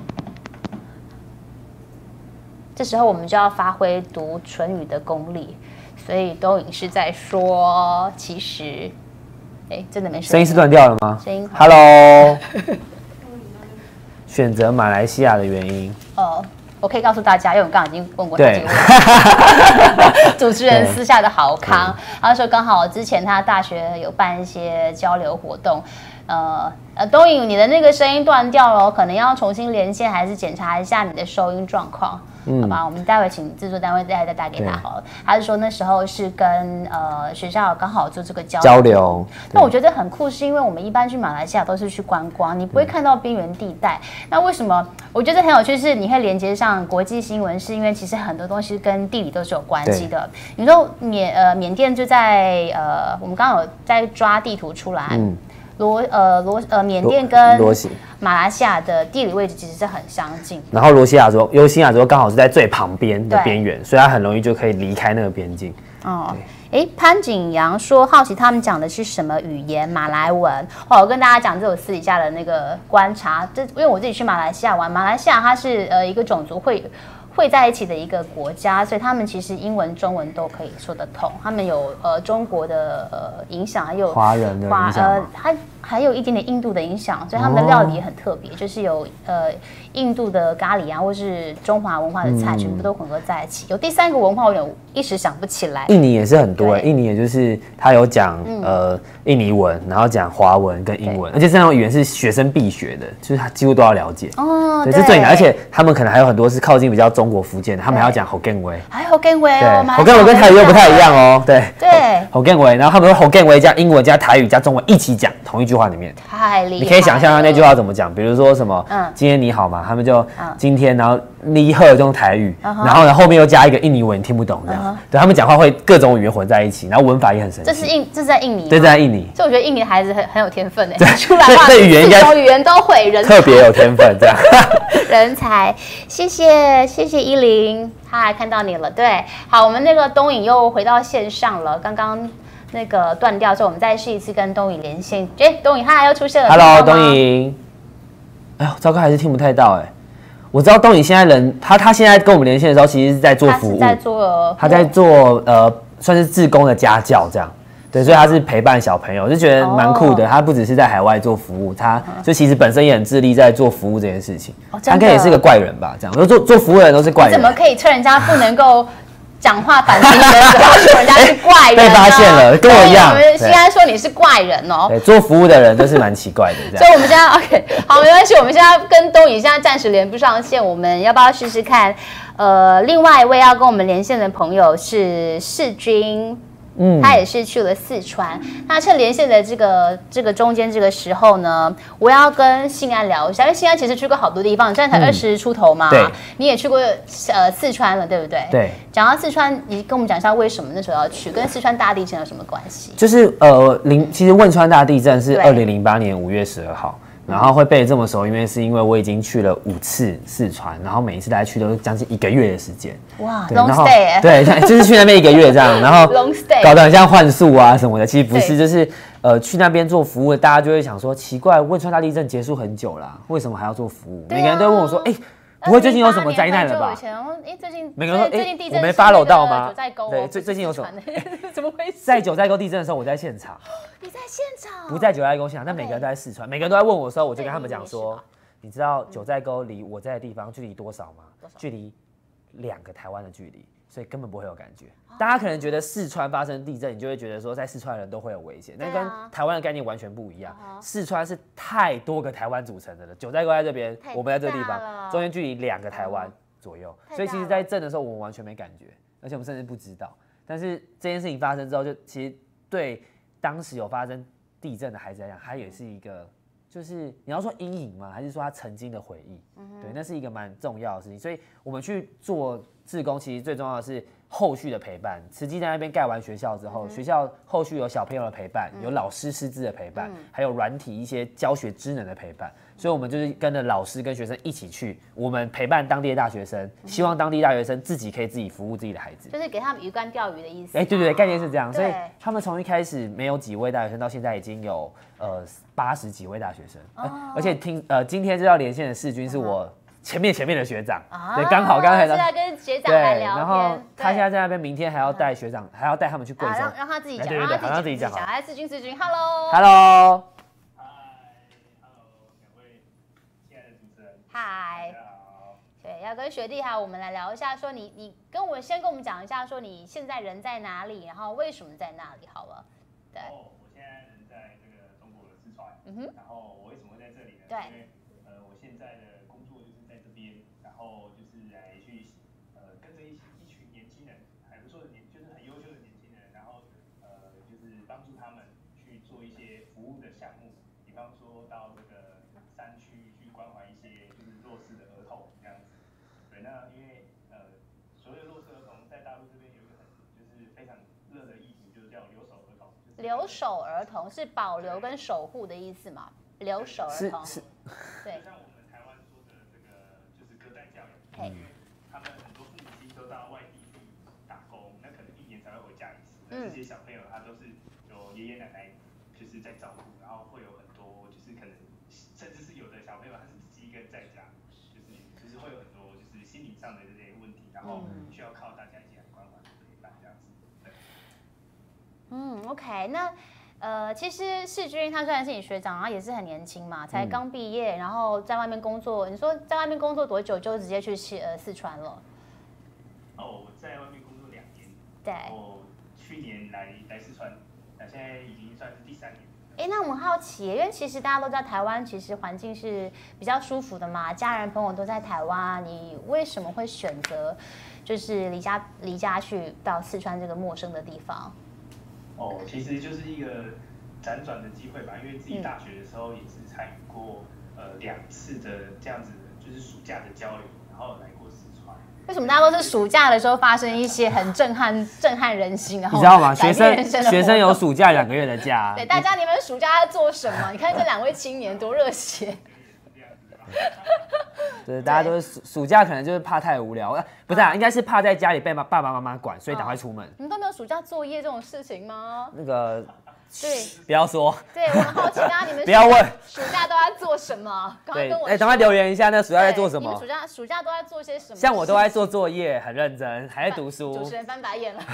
Speaker 1: 这时候我们就要发挥读唇语的功力。所以东颖是在说，其实，真的没声音
Speaker 2: 是断掉了吗？
Speaker 1: 声音
Speaker 2: ，Hello， 选择马来西亚的原因。
Speaker 1: 我可以告诉大家，因为我刚刚已经问过他这个问题。主持人私下的好康，他说刚好之前他大学有办一些交流活动。东颖，你的那个声音断掉了，可能要重新连线，还是检查一下你的收音状况，好吧？我们待会请制作单位再打给他好了。他是说那时候是跟学校刚好做这个交流。那我觉得很酷，是因为我们一般去马来西亚都是去观光，你不会看到边缘地带。那为什么？我觉得很有趣，是你会连接上国际新闻，是因为其实很多东西跟地理都是有关系的。你说缅甸就在我们刚刚有在抓地图出来。缅甸跟马来西亚的地理位置其实是很相近，
Speaker 2: 然后罗兴亚州刚好是在最旁边的边缘，所以它很容易就可以离开那个边境。
Speaker 1: 潘景阳说好奇他们讲的是什么语言？马来文。我跟大家讲，这我私底下的那个观察，因为我自己去马来西亚玩，马来西亚它是一个种族会在一起的一个国家，所以他们其实英文、中文都可以说得通。他们有中国的影响，还有
Speaker 2: 华人的影响。
Speaker 1: 还有一点点印度的影响，所以他们的料理也很特别，就是有印度的咖喱啊，或是中华文化的菜，全部都混合在一起。有第三个文化，我有一时想不起来。
Speaker 2: 印尼也是很多，印尼也就是他有讲印尼文，然后讲华文跟英文，而且这种语言是学生必学的，就是他几乎都要了解。哦，对，是最难，而且他们可能还有很多是靠近比较中国福建的，他们还要讲Hokkien话，
Speaker 1: 还有Hokkien话哦
Speaker 2: ，Hokkien话跟台语又不太一样哦，对，Hokkien话，然后他们会Hokkien话加英文加台语加中文一起讲同一句话里面，
Speaker 1: 太厉害了。
Speaker 2: 你可以想象那句话怎么讲，比如说什么，今天你好嘛，他们就今天，然后你好用台语，然后呢后面又加一个印尼文，你听不懂这样，对他们讲话会各种语言混在一起，然后文法也很神奇。
Speaker 1: 这是在印尼，
Speaker 2: 对，在印尼。
Speaker 1: 所以我觉得印尼的孩子很有天分哎，出来话
Speaker 2: 这语言应该
Speaker 1: 4种语言都会，人
Speaker 2: 特别有天分这样。
Speaker 1: 人才，谢谢依琳，嗨，看到你了，对，好，我们那个东影又回到线上了，刚刚那个断掉之后，我们再试一次跟东影连线。东影嗨又出现了
Speaker 2: ，Hello， 东影，哎呦，糟糕，还是听不太到哎。我知道东影现在他现在跟我们连线的时候，其实是在做服务，他在做算是志工的家教这样。对，所以他是陪伴小朋友，我就觉得蛮酷的。他不只是在海外做服务，他就其实本身也很致力在做服务这件事情。他应该也是个怪人吧？这样，做服务的人都是怪人。
Speaker 1: 你怎么可以趁人家不能够讲话反击的时候说人家是怪人？
Speaker 2: 被发现了，跟我一样。
Speaker 1: 我们现在说你是怪人哦。
Speaker 2: 对，做服务的人都是蛮奇怪的。
Speaker 1: 所以我们现在 OK， 好，没关系。我们现在跟东影现在暂时连不上线，我们要不要试试看？另外一位要跟我们连线的朋友是世军。他也是去了四川。那趁连线的这个中间这个时候呢，我要跟信安聊一下，因为信安其实去过好多地方，你现在才20出头嘛，
Speaker 2: 对，
Speaker 1: 你也去过四川了，对不对？
Speaker 2: 对。
Speaker 1: 讲到四川，你跟我们讲一下为什么那时候要去，跟四川大地震有什么关系？
Speaker 2: 就是其实汶川大地震是2008年5月12号。然后会背得这么熟，因为我已经去了5次四川，然后每一次大概去都是将近1个月的时间。
Speaker 1: 哇 ，long stay，
Speaker 2: 对，就是去那边1个月这样，然后
Speaker 1: long stay
Speaker 2: 搞得很像换宿啊什么的，其实不是，就是去那边做服务的，大家就会想说，奇怪，汶川大地震结束很久啦，为什么还要做服务？每个人都问我说，不会最近有什么灾难了吧？
Speaker 1: 最近
Speaker 2: 每个人说，
Speaker 1: 最近地震
Speaker 2: 我没 follow 到吗？
Speaker 1: 九寨沟，
Speaker 2: 对，最近有什么？
Speaker 1: 怎么回事？
Speaker 2: 在九寨沟地震的时候，我在现场。
Speaker 1: 你在现场？
Speaker 2: 不在九寨沟现场，但每个人都在四川，每个人都在问我的时候，我就跟他们讲说，你知道九寨沟离我在的地方距离多少吗？距离2个台湾的距离，所以根本不会有感觉。大家可能觉得四川发生地震，你就会觉得说在四川的人都会有危险，那跟台湾的概念完全不一样。四川是太多个台湾组成的了，九寨沟在这边，我们在这个地方，中间距离2个台湾左右，所以其实在震的时候我们完全没感觉，而且我们甚至不知道。但是这件事情发生之后，就其实对当时有发生地震的孩子来讲，他也是一个，就是你要说阴影吗？还是说他曾经的回忆？对，那是一个蛮重要的事情。所以我们去做志工，其实最重要的是后续的陪伴。慈济在那边盖完学校之后，学校后续有小朋友的陪伴，有老师师资的陪伴，还有软体一些教学职能的陪伴。所以我们就是跟着老师跟学生一起去，我们陪伴当地的大学生，希望当地大学生自己可以自己服务自己的孩子，
Speaker 1: 就是给他们鱼竿钓鱼的意思。
Speaker 2: 对，概念是这样。所以他们从一开始没有几位大学生，到现在已经有80几位大学生。而且今天这要连线的世军是我前面的学长，对，刚才
Speaker 1: 是在跟学长来聊天。
Speaker 2: 然后他现在在那边，明天还要带学长，还要带他们去贵州，
Speaker 1: 让他自己讲，
Speaker 2: 对，让他自己讲。
Speaker 1: 来，世军 ，Hello。嗨，对，要跟学弟我们来聊一下，说你先跟我们讲一下，说你现在人在哪里，然后为什么在那里，好了。对。
Speaker 4: 我现在人在这个中国的四川，然后我为什么会在这里呢？
Speaker 1: 对。
Speaker 4: 因为我现在的工作就是在这边，然后就是来去跟着一群年轻人，还不错的就是很优秀的年轻人，然后就是帮助他们去做一些服务的项目，比方说到这个山区去关怀一些就是弱势的儿童这样子。对，那因为所谓的弱势儿童在大陆这边有一个就是非常热的议题，就是叫留守儿童。
Speaker 1: 留守儿童是保留跟守护的意思嘛？留守儿童
Speaker 2: 是，
Speaker 4: 对，像我们台湾说的这个就是隔代教养，因为他们很多父母亲都到外地去打工，那可能1年才会回家一次。那这些小朋友他都是有爷爷奶奶就是在照顾，然后会有很多就是可能甚至是有的小朋友他是自己一个人在家，就是会有很多就是心理上的这些问题，然后需要靠大家一起来关怀陪伴这样子。
Speaker 1: OK，那其实世军他虽然是你学长，然后也是很年轻嘛，才刚毕业，然后在外面工作。你说在外面工作多久就直接去四川了？
Speaker 4: 哦，我在外面工作2年，
Speaker 1: 对。
Speaker 4: 然后去年来四川，现在已经算是第3年。
Speaker 1: 那我很好奇，因为其实大家都知道台湾其实环境是比较舒服的嘛，家人朋友都在台湾，你为什么会选择就是离家去到四川这个陌生的地方？
Speaker 4: 哦，其实就是一个辗转的机会吧，因为自己大学的时候也是参与过2次的这样子，就是暑假的交流，然后来过四川。
Speaker 1: 为什么大家都是暑假的时候发生一些很震撼人心，然后
Speaker 2: 你知道吗？学生有暑假2个月的假。
Speaker 1: 对，大家你们暑假在做什么？你看这2位青年多热血。
Speaker 2: 对，大家都是暑假可能就是怕太无聊，不是啊，应该是怕在家里被爸爸妈妈管，所以赶快出门。
Speaker 1: 你们都没有暑假作业这种事情吗？
Speaker 2: 那个，
Speaker 1: 对，
Speaker 2: 不要说。
Speaker 1: 对，我很好奇啊，你们
Speaker 2: 不要问
Speaker 1: 暑假都在做什么？赶快跟我说。
Speaker 2: 赶快留言一下，那暑假在做什么？
Speaker 1: 你们暑假都在做些什么？
Speaker 2: 像我都在做作业，很认真，还在读书。
Speaker 1: 主持人翻白眼了。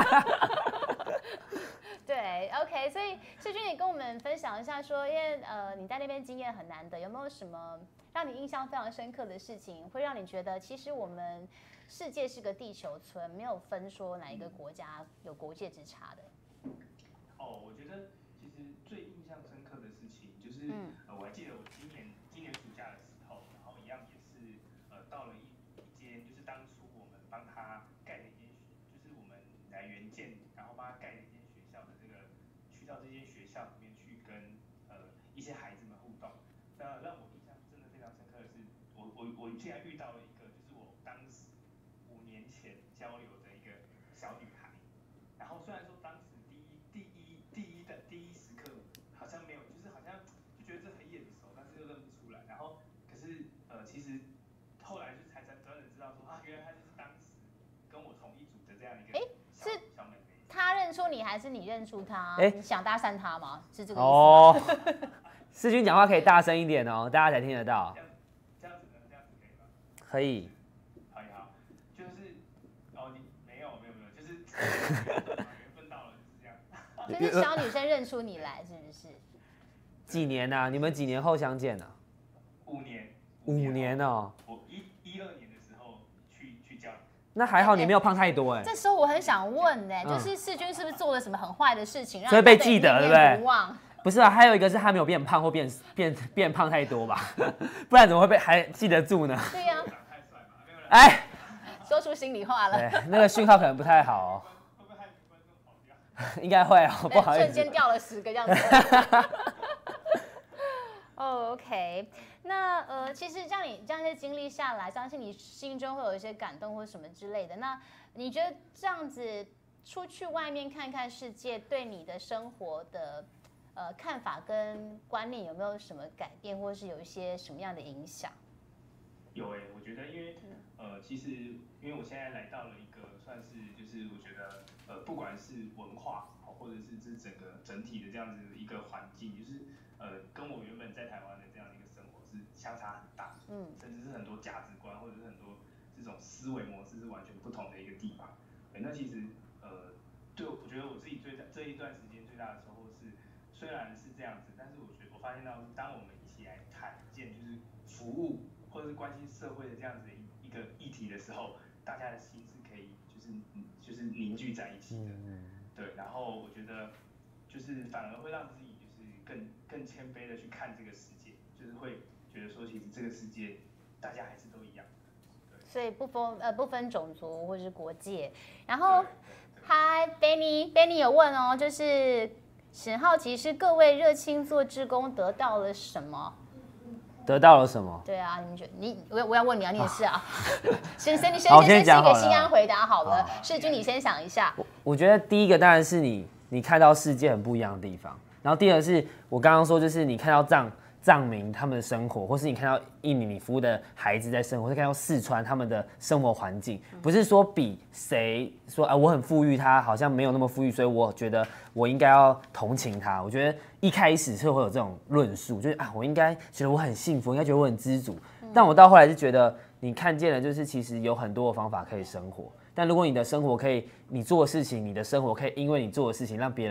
Speaker 1: 对 ，OK， 所以世军也跟我们分享一下说，因为你在那边经验很难得，有没有什么让你印象非常深刻的事情，会让你觉得其实我们世界是个地球村，没有分说哪一个国家有国界之差的？
Speaker 4: 我觉得其实最印象深刻的事情就是，我还记得我今年暑假的时候，然后一样也是到了一间，就是当初我们帮他盖的一间，就是我们来援建，然后帮他盖的一间学校的这个，去到这间学校里面去跟一些孩子们互动。那让我印象真的非常深刻的是，我竟然遇到了一个，就是我当时5年前交流的一个小女孩。然后虽然说当时第一时刻好像没有，就是好像就觉得这很眼熟，但是又认不出来。然后可是其实后来就才真的知道说原来她就是当时跟我同一组的这样一个小妹妹。
Speaker 1: 她认出你还是你认出她？你想搭讪她吗？是这个意思吗？哦，
Speaker 2: 世军讲话可以大声一点哦，大家才听得到。
Speaker 4: 这样子呢？这样子可以吗？
Speaker 2: 可以。
Speaker 4: 好，就是你没有，就是缘分到了就是这样。
Speaker 1: 就是小女生认出你来，是不是？
Speaker 2: 几年啊？你们几年后相见啊
Speaker 4: ？5年。
Speaker 2: 5年哦。
Speaker 4: 我12年的时候去教。
Speaker 2: 那还好你没有胖太多
Speaker 1: 这时候我很想问就是世军是不是做了什么很坏的事情，让
Speaker 2: 所以被记得，对不对？
Speaker 1: 不忘。
Speaker 2: 不是啊，还有一个是他没有变胖或变胖太多吧，不然怎么会还记得住呢？
Speaker 1: 对呀。
Speaker 2: 哎，
Speaker 1: 说出心里话了。
Speaker 2: 对，那个讯号可能不太好哦。
Speaker 4: 会不会害你观众跑掉？
Speaker 2: 应该会哦，不好意思。
Speaker 1: 瞬间掉了10个这样子。OK， 那其实像你这样一些经历下来，相信你心中会有一些感动或什么之类的。那你觉得这样子出去外面看看世界，对你的生活的看法跟观念有没有什么改变，或是有一些什么样的影响？
Speaker 4: 有我觉得因为其实因为我现在来到了一个算是就是我觉得不管是文化或者是这整体的这样子一个环境，就是跟我原本在台湾的这样的一个生活是相差很大，甚至是很多价值观或者是很多这种思维模式是完全不同的一个地方。那其实对我觉得我自己这一段时间最大的收获是，虽然是这样子，但是我发现到当我们一起来看见就是服务或者是关心社会的这样子的一个议题的时候，大家的心是可以就是凝聚在一起的。对，然后我觉得就是反而会让自己就是更谦卑的去看这个世界，就是会觉得说其实这个世界大家还是都一样。
Speaker 1: 所以不分种族或是国界。然后嗨 Benny 有问哦，就是很好奇是各位热心做志工得到了什么？
Speaker 2: 得到了什么？
Speaker 1: 对啊，你觉得我要问你啊，你也是啊。你先是一个心安回答好了。世军，你先想一下。
Speaker 2: 我觉得第一个当然是你看到世界很不一样的地方，然后第二个是我刚刚说，就是你看到藏民他们的生活，或是你看到印尼你服务的孩子在生活，或是看到四川他们的生活环境，不是说比谁说我很富裕，他好像没有那么富裕，所以我觉得我应该要同情他。我觉得一开始是会有这种论述，就是我应该觉得我很幸福，应该觉得我很知足。但我到后来是觉得，你看见了，就是其实有很多的方法可以生活。但如果你的生活可以，你做的事情，你的生活可以因为你做的事情让别人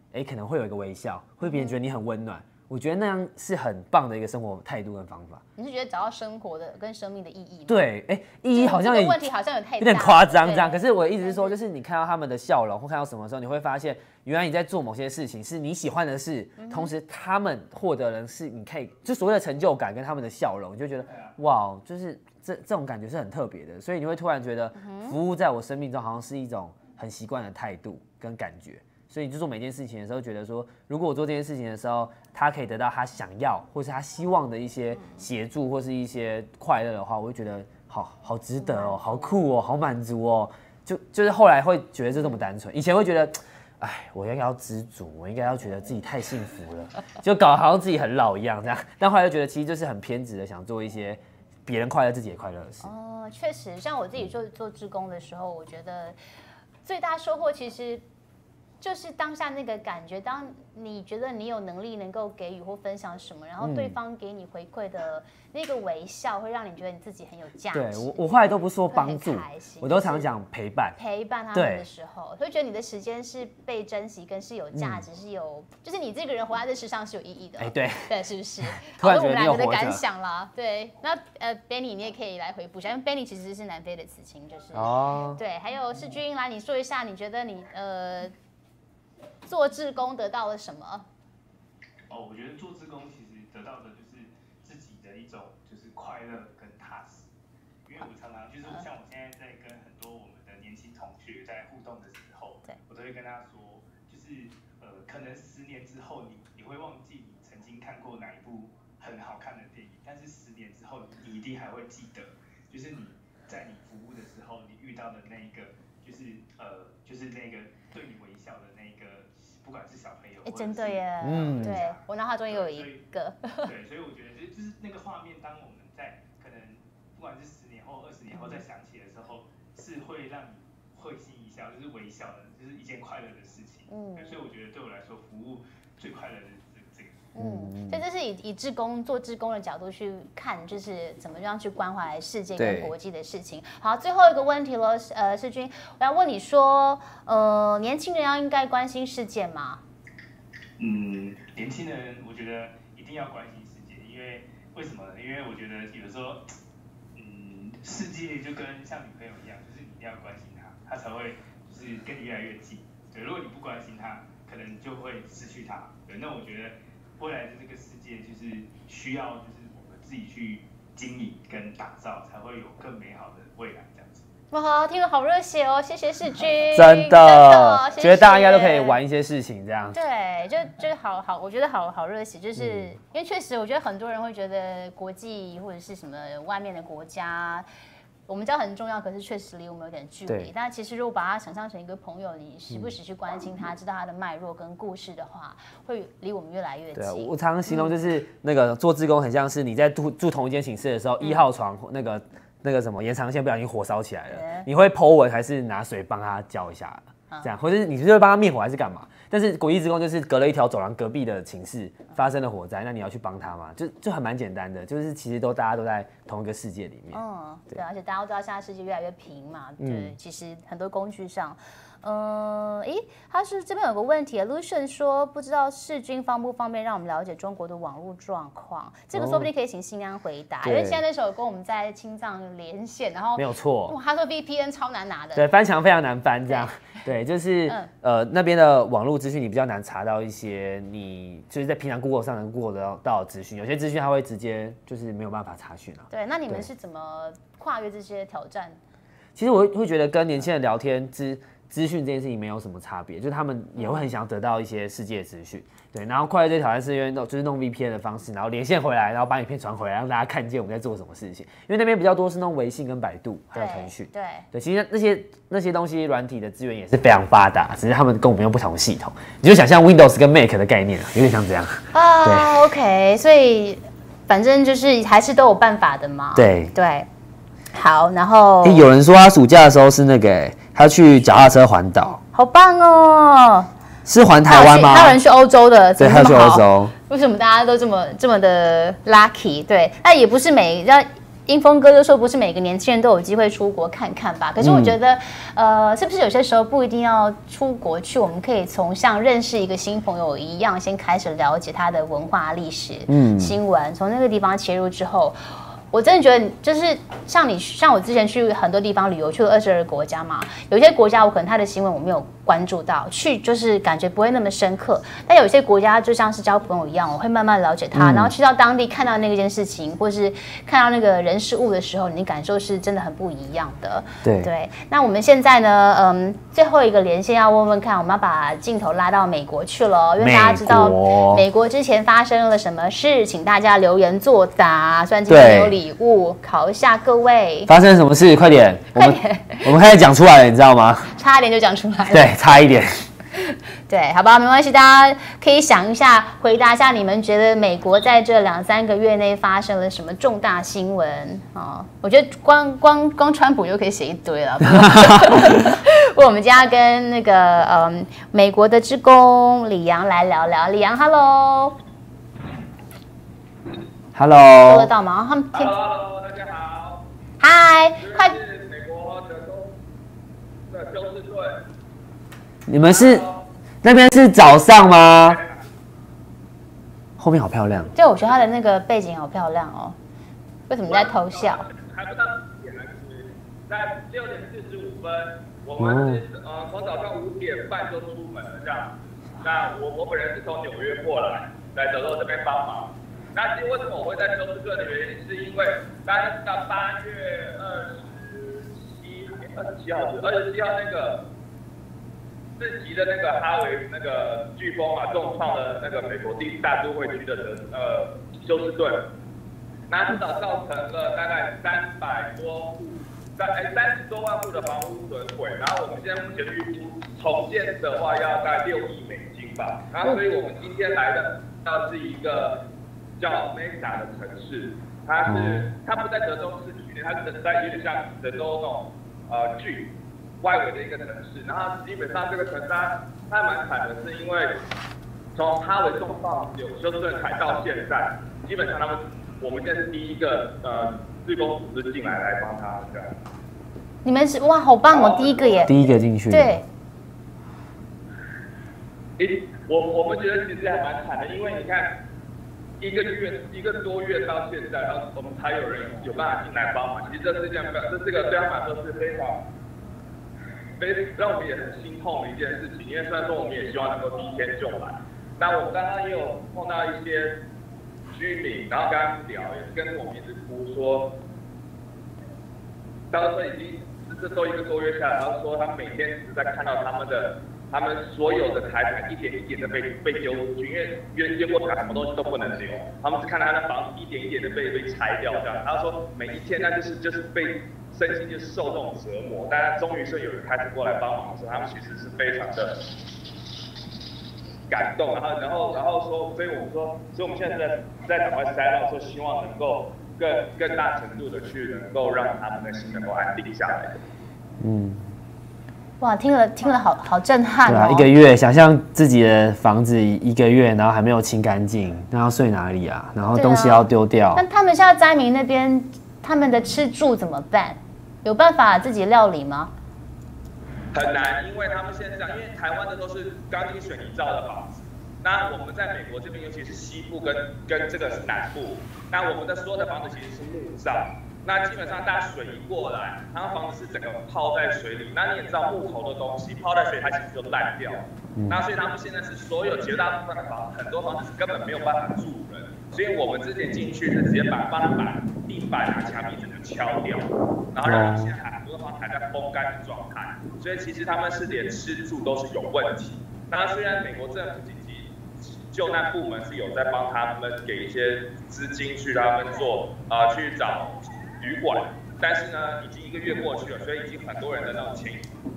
Speaker 2: 可能会有一个微笑，会别人觉得你很温暖。我觉得那样是很棒的一个生活态度跟方法。
Speaker 1: 你是觉得找到生活的跟生命的意义吗？
Speaker 2: 对，意义好像
Speaker 1: 问题好像有
Speaker 2: 点夸张这样。可是我的意思是说，就是你看到他们的笑容或看到什么时候，你会发现，原来你在做某些事情是你喜欢的事，同时他们获得的是你可以就所谓的成就感跟他们的笑容，你就觉得哇，就是这种感觉是很特别的。所以你会突然觉得，服务在我生命中好像是一种很习惯的态度跟感觉。所以你就做每件事情的时候，觉得说，如果我做这件事情的时候，他可以得到他想要或是他希望的一些协助或是一些快乐的话，我会觉得好值得哦，好酷哦，好满足哦。就是后来会觉得这么单纯，以前会觉得，我应该要知足，我应该要觉得自己太幸福了，就搞好像自己很老一样这样。但后来就觉得其实就是很偏执的想做一些别人快乐自己也快乐的事。
Speaker 1: 哦，确实，像我自己做志工的时候，我觉得最大收获其实就是当下那个感觉，当你觉得你有能力能够给予或分享什么，然后对方给你回馈的那个微笑，会让你觉得你自己很有价值。
Speaker 2: 对，我后来都不说帮助，我都常讲陪伴。
Speaker 1: 陪伴他们的时候，会觉得你的时间是被珍惜，跟是有价值，是有，就是你这个人活在这世上是有意义的。
Speaker 2: 对，
Speaker 1: 是不是？
Speaker 2: 突然觉得
Speaker 1: 我们两个的感想啦。对，那Benny 你也可以来回补一下，因为 Benny 其实是南非的刺青，就是对，还有世军来，你说一下，你觉得你做志工得到了什么？
Speaker 4: 我觉得做志工其实得到的就是自己的一种就是快乐跟踏实。因为我常常就是像我现在在跟很多我们的年轻同学在互动的时候，我都会跟他说，就是可能10年之后你会忘记你曾经看过哪一部很好看的电影，但是10年之后你一定还会记得，就是你在你服务的时候你遇到的那一个就是那个对你微笑的那个。不管是小朋友，
Speaker 1: 真的耶，对我脑海中也有一个，
Speaker 4: 对，所以我觉得就是那个画面，当我们在可能不管是10年后、20年后再想起的时候，是会让你会心一笑，就是微笑的，就是一件快乐的事情。所以我觉得对我来说，服务最快乐的是这个。
Speaker 1: 所以这是以做志工的角度去看，就是怎么样去关怀世界跟国际的事情。好，最后一个问题了，世军，我要问你说，年轻人应该关心世界吗？
Speaker 4: 年轻人我觉得一定要关心世界，因为为什么呢？因为我觉得有的时候，世界就跟像女朋友一样，就是你一定要关心她，她才会就是跟你越来越近。对，如果你不关心她，可能就会失去她。对，那我觉得。未来的这个世界就是需要，就是我们自己去经营跟打造，才会有更美好的未来这样子。
Speaker 1: 哇，听得好热血哦！谢谢世军，
Speaker 2: 真的，觉得大家应该都可以玩一些事情这样。
Speaker 1: 对，就是好，我觉得好热血，就是因为确实，我觉得很多人会觉得国际或者是什么外面的国家。我们知道很重要，可是确实离我们有点距离。但其实如果把它想象成一个朋友，你时不时去关心他，知道他的脉络跟故事的话，会离我们越来越近。
Speaker 2: 对，我常常形容就是那个做志工很像是你在住同一间寝室的时候，1号床那个什么延长线不小心火烧起来了，你会 po 文还是拿水帮他浇一下？这样，或者是你是会帮他灭火还是干嘛？但是国际志工就是隔了一条走廊，隔壁的寝室发生了火灾，那你要去帮他嘛？就还蛮简单的，就是其实大家都在同一个世界里面。
Speaker 1: 对，而且大家都知道现在世界越来越平嘛，对，其实很多工具上。他是这边有个问题 ，Lucian 说不知道世军方不方便让我们了解中国的网络状况，这个说不定可以请新娘回答，因为现在那时候有跟我们在青藏连线，然后
Speaker 2: 没有错，
Speaker 1: 他说 VPN 超难拿的，
Speaker 2: 对，翻墙非常难翻，这样，对，就是那边的网络资讯你比较难查到一些你就是在平常 Google 上能 Google 到的资讯，有些资讯它会直接就是没有办法查询啊。
Speaker 1: 对，那你们是怎么跨越这些挑战？
Speaker 2: 其实我会觉得跟年轻人聊天资讯这件事情没有什么差别，就是他们也会很想得到一些世界资讯，对。然后跨越这挑战是因为就是弄 VPN 的方式，然后连线回来，然后把影片传回来，让大家看见我们在做什么事情。因为那边比较多是弄微信跟百度还有腾讯，对。其实那些东西软体的资源也是非常发达，只是他们跟我们用不同的系统。你就想象 Windows 跟 Mac 的概念，有点像这样
Speaker 1: 啊。对 ，OK， 所以反正就是还是都有办法的嘛。
Speaker 2: 对。
Speaker 1: 好，然后
Speaker 2: 有人说他暑假的时候是那个他去脚踏车环岛，
Speaker 1: 好棒哦！
Speaker 2: 是环台湾吗？
Speaker 1: 还有人去欧洲的，
Speaker 2: 对，还有去欧洲。
Speaker 1: 为什么大家都这么的 lucky？ 对，那也不是英峰哥就说，不是每个年轻人都有机会出国看看吧？可是我觉得，是不是有些时候不一定要出国去，我们可以从像认识一个新朋友一样，先开始了解他的文化、历史、新闻，从那个地方切入之后。我真的觉得，就是像我之前去很多地方旅游，去了22个国家嘛，有些国家我可能它的新闻我没有关注到，去就是感觉不会那么深刻。但有些国家就像是交朋友一样，我会慢慢了解它，然后去到当地看到那件事情，或是看到那个人事物的时候，你感受是真的很不一样的。对。那我们现在呢，最后一个连线要问问看，我们要把镜头拉到美国去了，因为大家知道美国之前发生了什么事，请大家留言作答。虽然今天有礼物考一下各位，
Speaker 2: 发生什么事？快点，我们开始讲出来了，你知道吗？
Speaker 1: 差一点就讲出来了。
Speaker 2: 对，差一点。
Speaker 1: 对，好吧，没关系，大家可以想一下，回答一下，你们觉得美国在这2、3个月内发生了什么重大新闻啊？我觉得光川普就可以写一堆了。不过我们今天要跟那个美国的志工李阳来聊聊。李阳 ，Hello。
Speaker 2: Hello，
Speaker 1: 收得到吗？他们听。
Speaker 4: Hello， 大家好。
Speaker 1: 嗨，快。
Speaker 4: 是美国德州的休斯顿。
Speaker 2: 你们是那边是早上吗？后面好漂亮。
Speaker 1: 对，我觉得他的那个背景好漂亮哦。为什么在偷笑？
Speaker 4: 还不到7点，在6点45分，我们是从早上5点半就出门了这样。那我本人是从纽约过来德州这边帮忙。那其实为什么我会在休斯顿的原因，是因为大家知道8月27号那个4级的那个哈维那个飓风嘛，重创了那个美国第4大都会区的休斯顿，那至少造成了大概30多万户的房屋损毁，然后我们现在目前预估重建的话要大概6亿美金吧，然后所以我们今天来的是一个叫 Mesa 的城市，它不在德州市区内，它是在有点像德州那种郡外围的一个城市。然后基本上这个城市它蛮惨的，是因为从哈维重创休斯顿海到现在，基本上我们现在是第一个志工组织进来帮他这样。
Speaker 1: 你们是哇，好棒哦，第一个耶！
Speaker 2: 第一个进去。
Speaker 1: 对。
Speaker 4: 我们觉得其实还蛮惨的，因为你看。1个多月到现在，然后我们才有人有办法进来帮忙。其实这个对他们来说是非常让我们也很心痛的一件事情。因为虽然说我们也希望能够第一天就来，那我们刚刚也有碰到一些居民，然后跟他们聊，也是跟我们一直哭说，他说已经这都1个多月下来，然后说他们每天只是在看到他们所有的财产一点一点的被丢出去，因为接过财什么东西都不能留，他们是看到他的房子一点一点的被拆掉这样。他说每一天就是被身心就是受这种折磨，但是终于是有人开始过来帮忙的时候，他们其实是非常的感动，然后说，所以我们现在在赶快塞到说，希望能够更大程度的去能够让他们的心能够安定下来。
Speaker 1: 哇，听了好震撼哦！
Speaker 2: 对啊，1个月，想象自己的房子1个月，然后还没有清干净，那要睡哪里啊？然后东西要丢掉。
Speaker 1: 那他们现在灾民那边，他们的吃住怎么办？有办法自己料理吗？
Speaker 4: 很难，因为他们现在因为台湾的都是钢筋水泥造的房子，那我们在美国这边，尤其是西部跟这个是南部，那我们的所有的房子其实是木造。那基本上大家水一过来，它房子是整个泡在水里。那你也知道木头的东西泡在水，它其实就烂掉。那所以他们现在是绝大部分的很多房子根本没有办法住人。所以我们之前进去是直接帮他把地板墙壁整个敲掉，然后让他们现在很多房子还在风干的状态。所以其实他们是连吃住都是有问题。那虽然美国政府紧急救难部门是有在帮他们给一些资金去让他们做去找旅馆，但是呢，已经1个月过去了，所以已经很多人的那种钱。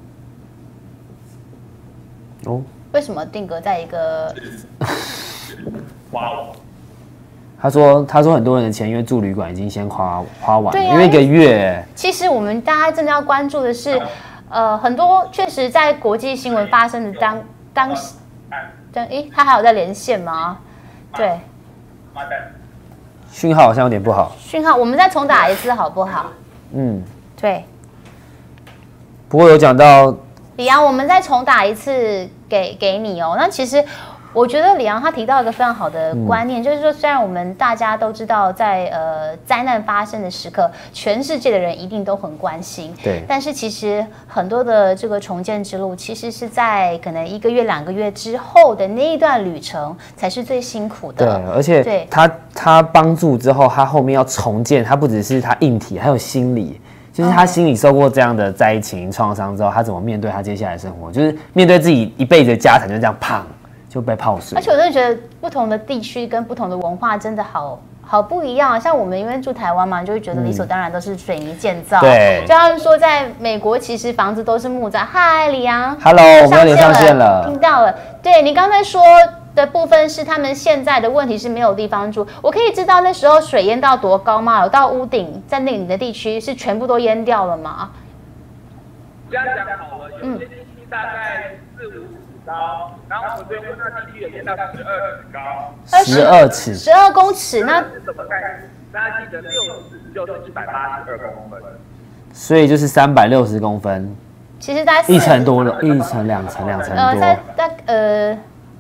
Speaker 1: 为什么定格在一个？
Speaker 4: 花完。
Speaker 2: 他说很多人的钱因为住旅馆已经先花完了，
Speaker 1: 对啊，
Speaker 2: 因为1个月。
Speaker 1: 其实我们大家真的要关注的是，很多确实在国际新闻发生的当时，他还有在连线吗？对。
Speaker 2: 讯号好像有点不好。
Speaker 1: 讯号，我们再重打一次好不好？
Speaker 2: 嗯，
Speaker 1: 对。
Speaker 2: 不过有讲到
Speaker 1: 李阳，我们再重打一次给你哦。那其实我觉得李阳他提到一个非常好的观念，就是说，虽然我们大家都知道在灾难发生的时刻，全世界的人一定都很关心，
Speaker 2: 对，
Speaker 1: 但是其实很多的这个重建之路，其实是在可能1个月、2个月之后的那一段旅程才是最辛苦的。
Speaker 2: 对，而且他帮助之后，他后面要重建，他不只是他硬体，还有心理。就是他心里受过这样的灾情创伤之后，他怎么面对他接下来的生活？就是面对自己一辈子的家产，就这样砰就被泡水。
Speaker 1: 而且我真的觉得不同的地区跟不同的文化真的好不一样。像我们因为住台湾嘛，就会觉得理所当然都是水泥建造。
Speaker 2: 对，
Speaker 1: 就像说在美国，其实房子都是木造。嗨，李阳
Speaker 2: ，Hello， 我们连上线了，
Speaker 1: 听到了。对你刚才说的部分是他们现在的问题是没有地方住。我可以知道那时候水淹到多高吗？有到屋顶，在那里的地区是全部都淹掉了吗？
Speaker 4: 这样讲好了，有些地区大概4、5尺高，然后我们温那地区有淹到12尺高。
Speaker 2: 12尺
Speaker 1: ，12公尺，那
Speaker 4: 是什么概念？大家记得6尺就是182公分，
Speaker 2: 所以就是360公分。
Speaker 1: 其实大概
Speaker 2: 1层多了，1层、2层、2层多。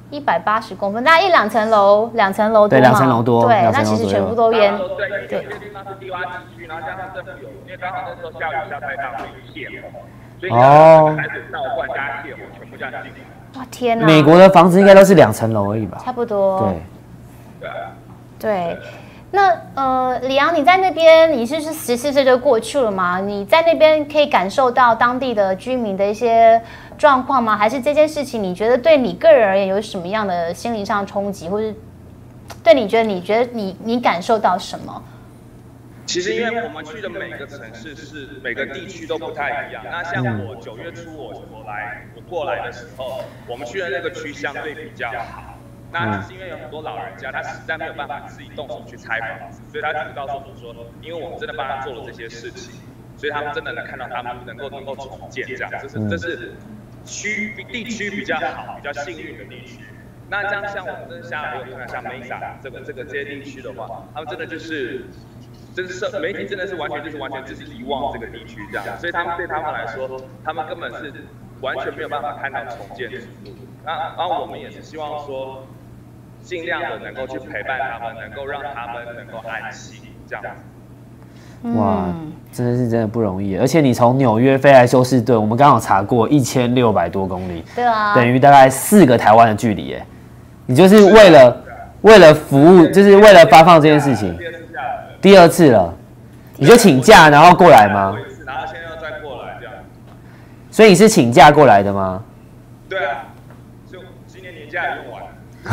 Speaker 1: 180公分，大概2层楼，2层楼多
Speaker 2: 对，2层楼多，
Speaker 1: 对，那其实全部都淹。
Speaker 4: 对，有些地方是低洼地区，然后加上政府有，因为刚好那时候下雨下太大，会泄洪，所以海水倒灌加泄洪，全部这样进来。
Speaker 1: 哇天哪！
Speaker 2: 美国的房子应该都是2层楼而已吧？
Speaker 1: 差不多。
Speaker 2: 对。
Speaker 1: 对。那李阳，你在那边，你是14岁就过去了吗？你在那边可以感受到当地的居民的一些状况吗？还是这件事情你觉得对你个人而言有什么样的心灵上冲击，或是对你觉得你感受到什么？
Speaker 4: 其实因为我们去的每个城市是每个地区都不太一样。那像我9月初我过来的时候，我们去的那个区相对比较好。那是因为有很多老人家，他实在没有办法自己动手去拆房子，所以他只告诉我说，因为我们真的帮他做了这些事情，所以他们真的能看到他们能够重建这样，这是地区比较好、比较幸运的地区。那这样像我们这下来有看像 Mesa 这些地区的话，他们真的就是媒体真的是完全就是遗忘这个地区这样，所以对他们来说，他们根本是完全没有办法看到重建之路。然后我们也是希望说，尽量的能够去陪伴他们，能够让他们能够安心这样子。
Speaker 2: 哇，真的不容易，而且你从纽约飞来休斯顿，我们刚好查过1600多公里，
Speaker 1: 对啊，
Speaker 2: 等于大概4个台湾的距离耶。你就是为了服务，就是为了发放这件事情，第二次了，你就请假然后过来吗？
Speaker 4: 然后现在又再过来这样。
Speaker 2: 所以你是请假过来的吗？
Speaker 4: 对啊，就今年年假也用完了。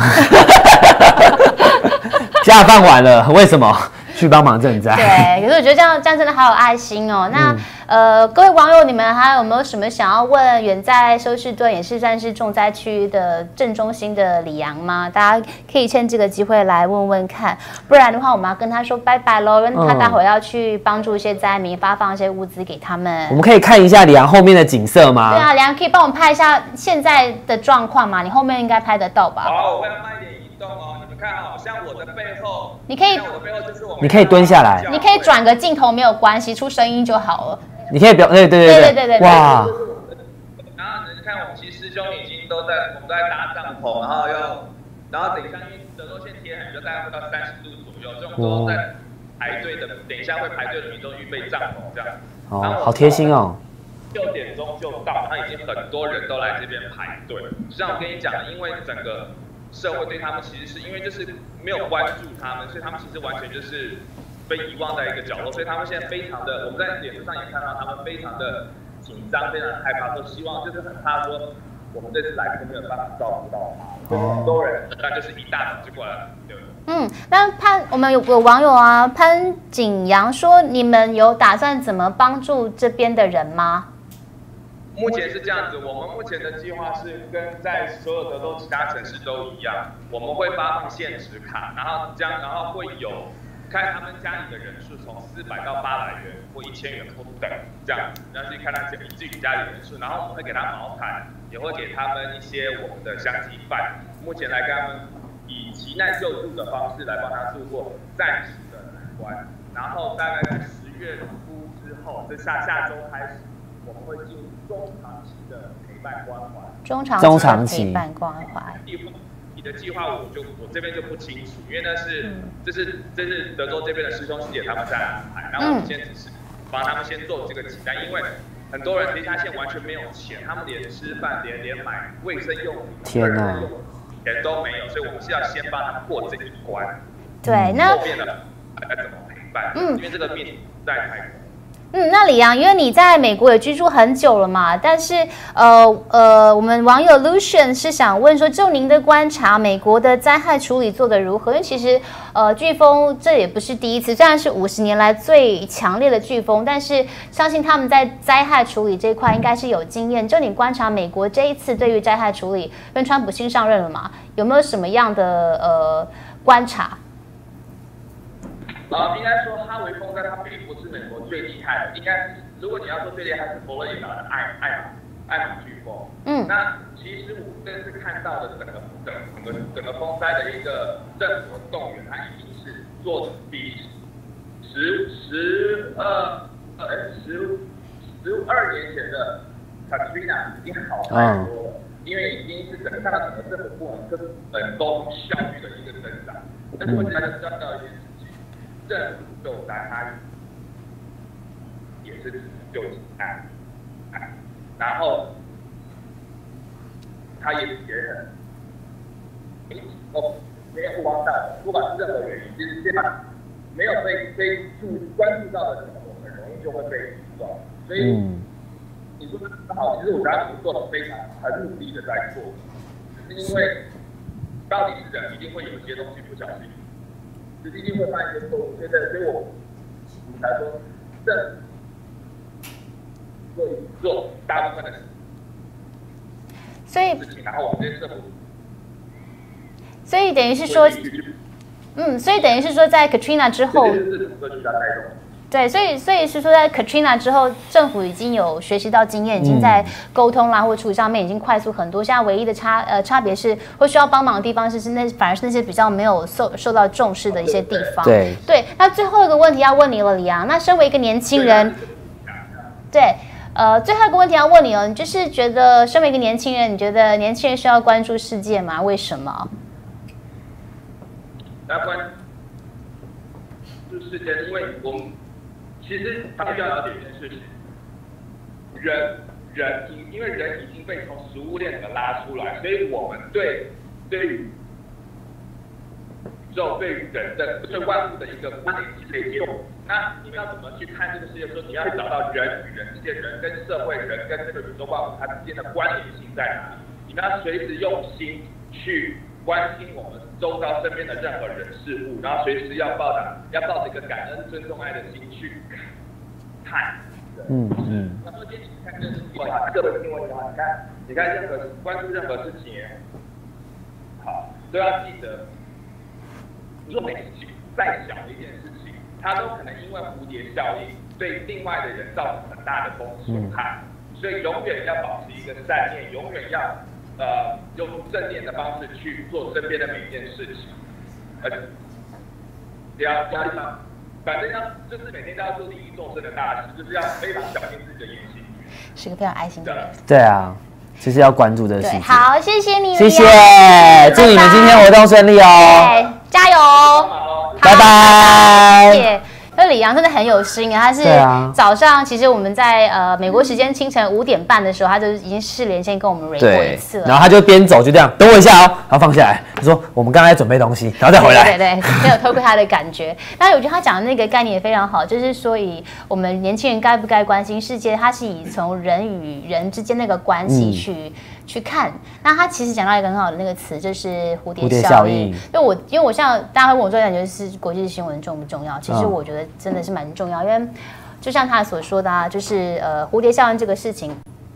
Speaker 2: 假放完了，为什么？去帮忙赈灾。
Speaker 1: 对，可是我觉得这样真的好有爱心哦。那各位网友，你们还有没有什么想要问远在休斯顿也是算是重灾区的正中心的李阳吗？大家可以趁这个机会来问问看，不然的话我们要跟他说拜拜喽，因为他待会要去帮助一些灾民，发放一些物资给他们。
Speaker 2: 我们可以看一下李阳后面的景色吗？
Speaker 1: 对啊，李阳可以帮我们拍一下现在的状况吗？你后面应该拍得到吧？
Speaker 4: 好，我会慢一点移动哦。你们看好像我的背后，
Speaker 1: 你可以，
Speaker 2: 你可以蹲下来，
Speaker 1: 你可以转个镜头没有关系，出声音就好了。
Speaker 2: 你可以对，哇！
Speaker 4: 然后你看，我们其实师兄已经我们都在搭帐篷，然后等一下，因为德州线天很热，大概会到30度左右，这种都在排队的，等一下会排队的民众预备帐篷这样。
Speaker 2: 哦，好贴心哦。
Speaker 4: 6点钟就到，他已经很多人都来这边排队。就像我跟你讲，因为整个社会对他们其实是因为就是没有关注他们，所以他们其实完全就是被遗忘在一个角落，所以他们现在非常的，我们在脸书上也看到他们非常的紧张，非常的害怕，说希望就是很怕说我们这次来没有办法照顾到他，很多人那就是一大早就过来了，对。
Speaker 1: 那我们有网友啊，潘景阳说，你们有打算怎么帮助这边的人吗？
Speaker 4: 目前是这样子，我们目前的计划是跟在所有德州其他城市都一样，我们会发放现值卡，然后会有看他们家里的人数从400到800元或1000元不等这样，然后去看他自己家里人数，然后我们会给他毛毯，也会给他们一些我们的香鸡饭，目前来跟他们以急难救助的方式来帮他度过暂时的关，然后大概在10月初之后，就下周开始，我们会进入中长期的陪伴关怀。
Speaker 1: 中长期陪伴关怀。
Speaker 4: 你的计划我这边就不清楚，因为这是德州这边的师兄师姐他们在安排，然后我们先只是帮他们先做这个期待，因为很多人离家现在完全没有钱，他们连吃饭连买卫生用品、个人用品钱都没有，所以我们是要先帮他们过这一关。
Speaker 1: 对，那
Speaker 4: 后面的该怎么陪伴？因为这个病在泰国。
Speaker 1: 那李阳，因为你在美国也居住很久了嘛，但是我们网友 Lucian 是想问说，就您的观察，美国的灾害处理做得如何？因为其实飓风这也不是第一次，虽然是50年来最强烈的飓风，但是相信他们在灾害处理这一块应该是有经验。就你观察美国这一次对于灾害处理，因为川普新上任了嘛，有没有什么样的观察？
Speaker 4: 应该说哈维风灾它并不是美国最厉害的，应该是如果你要说最厉害是佛罗里达的艾玛飓风。那其实我这次看到的整个风灾的一个政府的动员，它已经是做的比12年前的 Katrina 已经好太多了，因为已经是整个政府部门跟沟通效率的一个增长。但是我大家知道一件事情。政府救灾，它也是救济案，然后它也很没有不帮到，不管是任何原因，其实这样没有被关注到的时候，很容易就会被遗忘。所以你说的好，其实我觉得他们做的很努力的在做，只是因为到底是人一定会有一些东西不小心。就是一定会犯一些错误，所以我们才说，做大部分的事情，然后我们这些政府，
Speaker 1: 所以等于是说，所以等于是说，在 Katrina 之后，对，所以是说，在 Katrina 之后，政府已经有学习到经验，已经在沟通啦或处理上面已经快速很多。现在唯一的差别是，会需要帮忙的地方反而是那些比较没有受到重视的一些地方。
Speaker 2: 对。
Speaker 1: 那最后一个问题要问你了，李阳。那身为一个年轻人，对，最后一个问题要问你哦，你就是觉得身为一个年轻人，你觉得年轻人需要关注世界吗？为什么？
Speaker 4: 要关注世界，因为我们。其实他们要了解一件事情，因为人已经被从食物链里面拉出来，所以我们对于宇宙、对于人的、对万物的一个观点是可以用。那你们要怎么去看这个世界？说你要去找到人与人之间、人跟社会、人跟这个宇宙万物它之间的关联性在哪里？你们要随时用心去关心我们周遭身边的任何人事物，然后随时要抱着一个感恩、尊重、爱的心去看。那说今天你看这个新闻啊，各个新闻的话，你看关注任何事情也好，都要记得，做每事情再小的一件事情，它都可能因为蝴蝶效应对另外的人造成很大的损害，所以永远要保持一个善念，永远要用正念的方式去做身边的每一件事情，不要反正就是每天都要做利益众生的大事，就是要非常小心自己的言行。
Speaker 1: 是个非常爱心的人。
Speaker 2: 对啊，就是要关注这个事情。
Speaker 1: 好，谢谢你，
Speaker 2: 谢谢，祝你们今天活动顺利哦，
Speaker 1: 加油，
Speaker 2: 拜拜。
Speaker 1: 谢谢。那李阳真的很有心啊！他是早上，其实我们在美国时间清晨5点半的时候，他就已经事连先跟我们 re 过一次了。
Speaker 2: 然后他就边走就这样，等我一下哦，然后放下来，他说我们刚才准备东西，然后再回来。
Speaker 1: 对，没有偷窥他的感觉。但是我觉得他讲的那个概念也非常好，就是说以我们年轻人该不该关心世界，他是以从人与人之间那个关系去看。那他其实讲到一个很好的那个词，就是蝴蝶效应。因为我像大家会问我说，感觉是国际新闻重不重要？其实我觉得真的是蛮重要，因为就像他所说的啊，就是蝴蝶效应这个事情，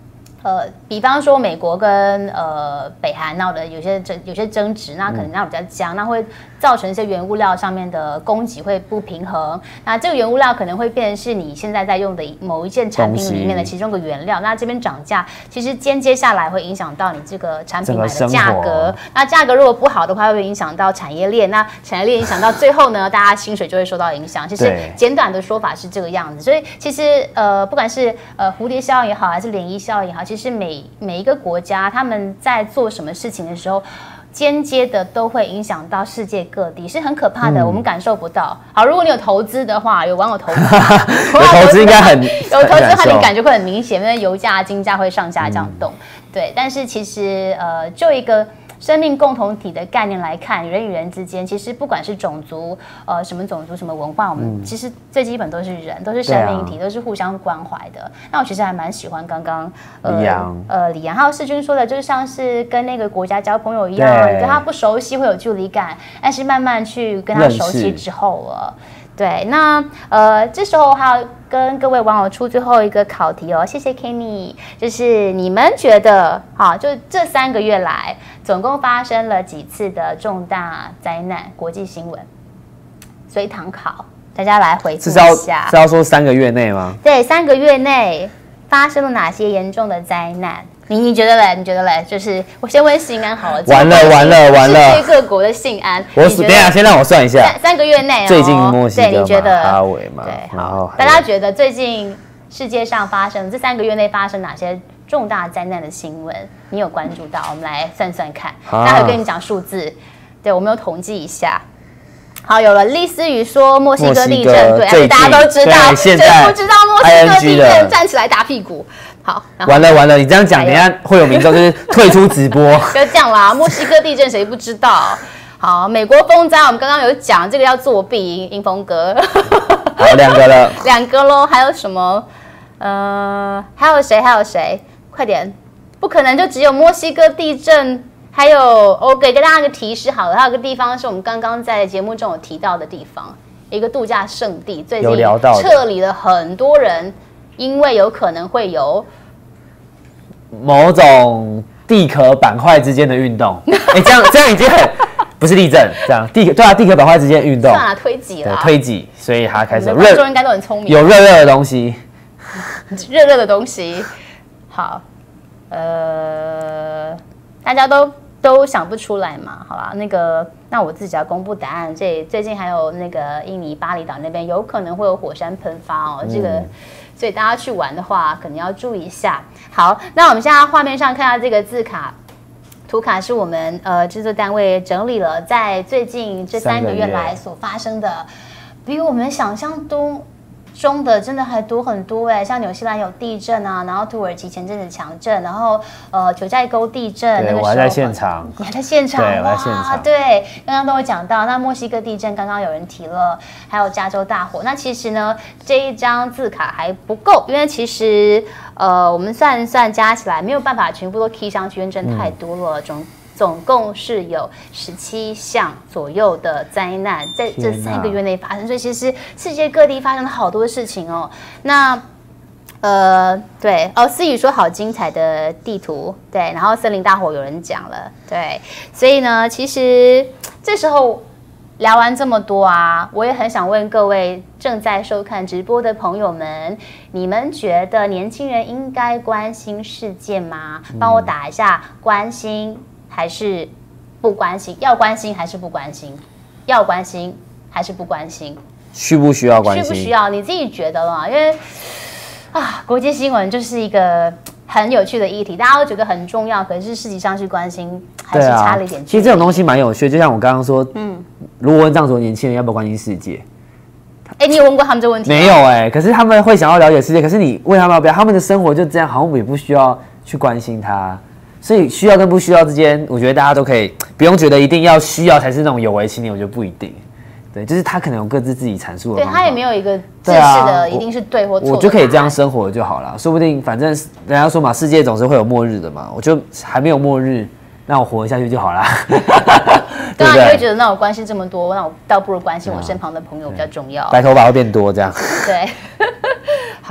Speaker 1: 比方说美国跟北韩闹的有些争执，那可能那比较僵，那会造成一些原物料上面的供给会不平衡。那这个原物料可能会变成是你现在在用的某一件产品里面的其中一个原料。那这边涨价，其实接下来会影响到你这个产品买的价格。那价格如果不好的话，会影响到产业链。那产业链影响到最后呢，大家薪水就会受到影响。其实简短的说法是这个样子。所以其实不管是蝴蝶效应也好，还是涟漪效应也好，其实每一个国家他们在做什么事情的时候，间接的都会影响到世界各地，是很可怕的。我们感受不到。好，如果你有投资的话，有网友投资，
Speaker 2: 有投资应该很
Speaker 1: 有投资的话，你感觉会很明显，因为油价、金价会上下这样动。对，但是其实就一个生命共同体的概念来看，人与人之间，其实不管是种族，什么种族、什么文化，我们其实最基本都是人，都是生命体，都是互相关怀的。那我其实还蛮喜欢刚刚李阳还有世军说的，就是像是跟那个国家交朋友一样，你跟他不熟悉会有距离感，但是慢慢去跟他熟悉之后了。对，那这时候还要跟各位网友出最后一个考题哦，谢谢 Kenny， 就是你们觉得，好，就这3个月来，总共发生了几次的重大灾难国际新闻？随堂考，大家来回顾一下。
Speaker 2: 是要说3个月内吗？
Speaker 1: 对，3个月内发生了哪些严重的灾难？你觉得嘞？你觉得嘞？就是我先问信安好了。
Speaker 2: 完了！
Speaker 1: 世界各国的信安，
Speaker 2: 等一下，先让我算一下。
Speaker 1: 3个月内，
Speaker 2: 最近墨西哥
Speaker 1: 对，你觉得？
Speaker 2: 哈维嘛，
Speaker 1: 对，好。大家觉得最近世界上发生这3个月内发生哪些重大灾难的新闻？你有关注到？我们来算算看。待会跟你讲数字。对，我们有统计一下。好，有了。丽思雨说墨西哥地震，对，大家都知道，谁不知道墨西哥地震？站起来打屁股。好，
Speaker 2: 完了！你这样讲，等一下会有民众就是退出直播。
Speaker 1: 不要这样啦，墨西哥地震谁不知道？好，美国风灾我们刚刚有讲，这个要作弊，英峰哥。
Speaker 2: 好，2个了
Speaker 1: ，2个咯，还有什么？还有谁？快点，不可能就只有墨西哥地震。还有，我给大家一个提示好了，还有个地方是我们刚刚在节目中有提到的地方，一个度假胜地，最近撤离了很多人，因为有可能会有
Speaker 2: 某种地壳板块之间的运动。这样已经很不是地震，这样地壳板块之间的运动，
Speaker 1: 算了，推挤了，
Speaker 2: 推挤，所以它开始
Speaker 1: 观众应该都很聪明，
Speaker 2: 有热的东西，
Speaker 1: 热的东西，好，大家都想不出来嘛，好吧？那我自己要公布答案。最近还有那个印尼巴厘岛那边有可能会有火山喷发哦，所以大家去玩的话，可能要注意一下。好，那我们现在画面上看到这个字卡图卡是我们制作单位整理了，在最近这3个月来所发生的，比我们想象中的真的还多很多哎，像纽西兰有地震啊，然后土耳其前阵子强震，然后九寨沟地震，那个时候
Speaker 2: 我还在现场，
Speaker 1: 你还在现场，
Speaker 2: 对，我在现场，
Speaker 1: 对，刚刚都有讲到，那墨西哥地震刚刚有人提了，还有加州大火，那其实呢这一张字卡还不够，因为其实我们算一算加起来没有办法全部都 key 上去，因为真的太多了，总共是有17项左右的灾难在这3个月内发生，所以其实世界各地发生了好多事情哦。那对哦，思雨说好精彩的地图，对，然后森林大火有人讲了，对，所以呢，其实这时候聊完这么多啊，我也很想问各位正在收看直播的朋友们，你们觉得年轻人应该关心世界吗？帮我打一下关心还是不关心？要关心还是不关心？要关心还是不关心？
Speaker 2: 需不需要关心？
Speaker 1: 需不需要？你自己觉得嘛？因为国际新闻就是一个很有趣的议题，大家都觉得很重要，可是实际上去关心还是差了一点距离。
Speaker 2: 其实这种东西蛮有趣的，就像我刚刚说，如果问这样说年轻人要不要关心世界，
Speaker 1: 你有问过他们这个问题吗？
Speaker 2: 没有可是他们会想要了解世界，可是你问他们要不要，他们的生活就这样，好像也不需要去关心它。所以需要跟不需要之间，我觉得大家都可以不用觉得一定要需要才是那种有为青年，我觉得不一定。对，就是他可能有各自己阐述的方法，
Speaker 1: 对他也没有一个正式的一定是对或错，
Speaker 2: 我就可以这样生活就好了。说不定反正人家说嘛，世界总是会有末日的嘛，我就还没有末日，那我活下去就好了。
Speaker 1: 对啊，你会觉得那我关系这么多，那我倒不如关心我身旁的朋友比较重要。
Speaker 2: 白头发会变多这样。
Speaker 1: 对。好。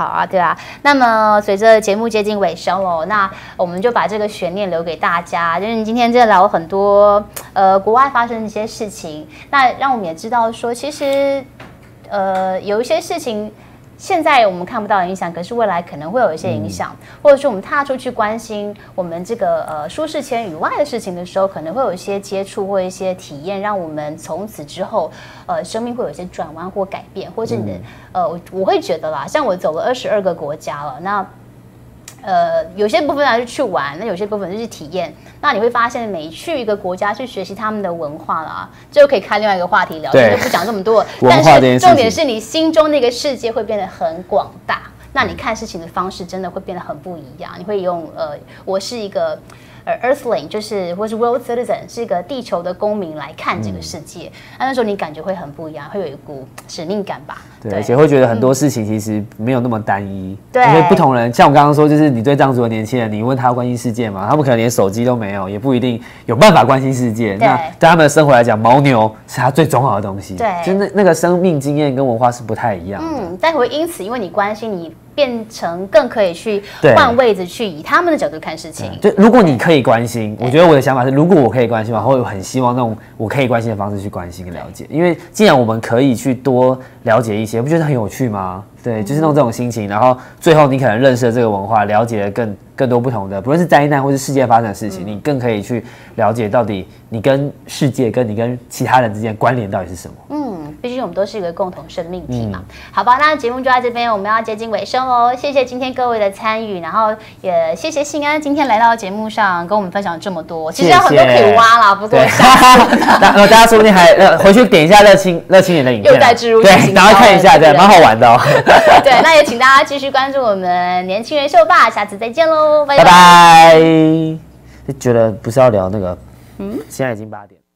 Speaker 1: 好啊，对吧？那么随着节目接近尾声了，那我们就把这个悬念留给大家。就是你今天真的聊了很多国外发生的一些事情，那让我们也知道说，其实有一些事情。现在我们看不到影响，可是未来可能会有一些影响，或者是我们踏出去关心我们这个舒适圈以外的事情的时候，可能会有一些接触或一些体验，让我们从此之后生命会有一些转弯或改变，或者你的我会觉得啦，像我走了22个国家了，那有些部分是去玩，那有些部分是去体验。那你会发现，每去一个国家去学习他们的文化啦，就可以开另外一个话题聊，就不讲这么多。但是重点是你心中那个世界会变得很广大，那你看事情的方式真的会变得很不一样。你会用我是一个。Earthling 就是或是 World Citizen 是一个地球的公民来看这个世界，那时候你感觉会很不一样，会有一股使命感吧？
Speaker 2: 对，而且会觉得很多事情其实没有那么单一，
Speaker 1: 对，
Speaker 2: 因为不同人，像我刚刚说，就是你对藏族的年轻人，你问他关心世界嘛，他们可能连手机都没有，也不一定有办法关心世界。那对他们的生活来讲，牦牛是他最重要的东西，对，就那个生命经验跟文化是不太一样的。
Speaker 1: 但会因此，因为你关心你。变成更可以去换位置，去以他们的角度看事情。
Speaker 2: 就如果你可以关心，我觉得我的想法是，如果我可以关心的话，会很希望那种我可以关心的方式去关心跟了解。因为既然我们可以去多了解一些，不觉得很有趣吗？对，就是弄这种心情，然后最后你可能认识了这个文化，了解了更多不同的，不论是灾难或是世界发生的事情，你更可以去了解到底你跟世界跟你跟其他人之间的关联到底是什么。
Speaker 1: 毕竟我们都是一个共同生命体嘛。好吧，那节目就到这边，我们要接近尾声喽。谢谢今天各位的参与，然后也谢谢信安今天来到节目上跟我们分享这么多。其实有很多可以挖啦，不过
Speaker 2: 大家说不定还回去点一下热青年的影片，
Speaker 1: 又在置入
Speaker 2: 对，然后看一下，对，蛮好玩的哦。
Speaker 1: 对，那也请大家继续关注我们年轻人秀吧，下次再见喽，拜拜。
Speaker 2: 拜拜。觉得不是要聊那个，现在已经8点。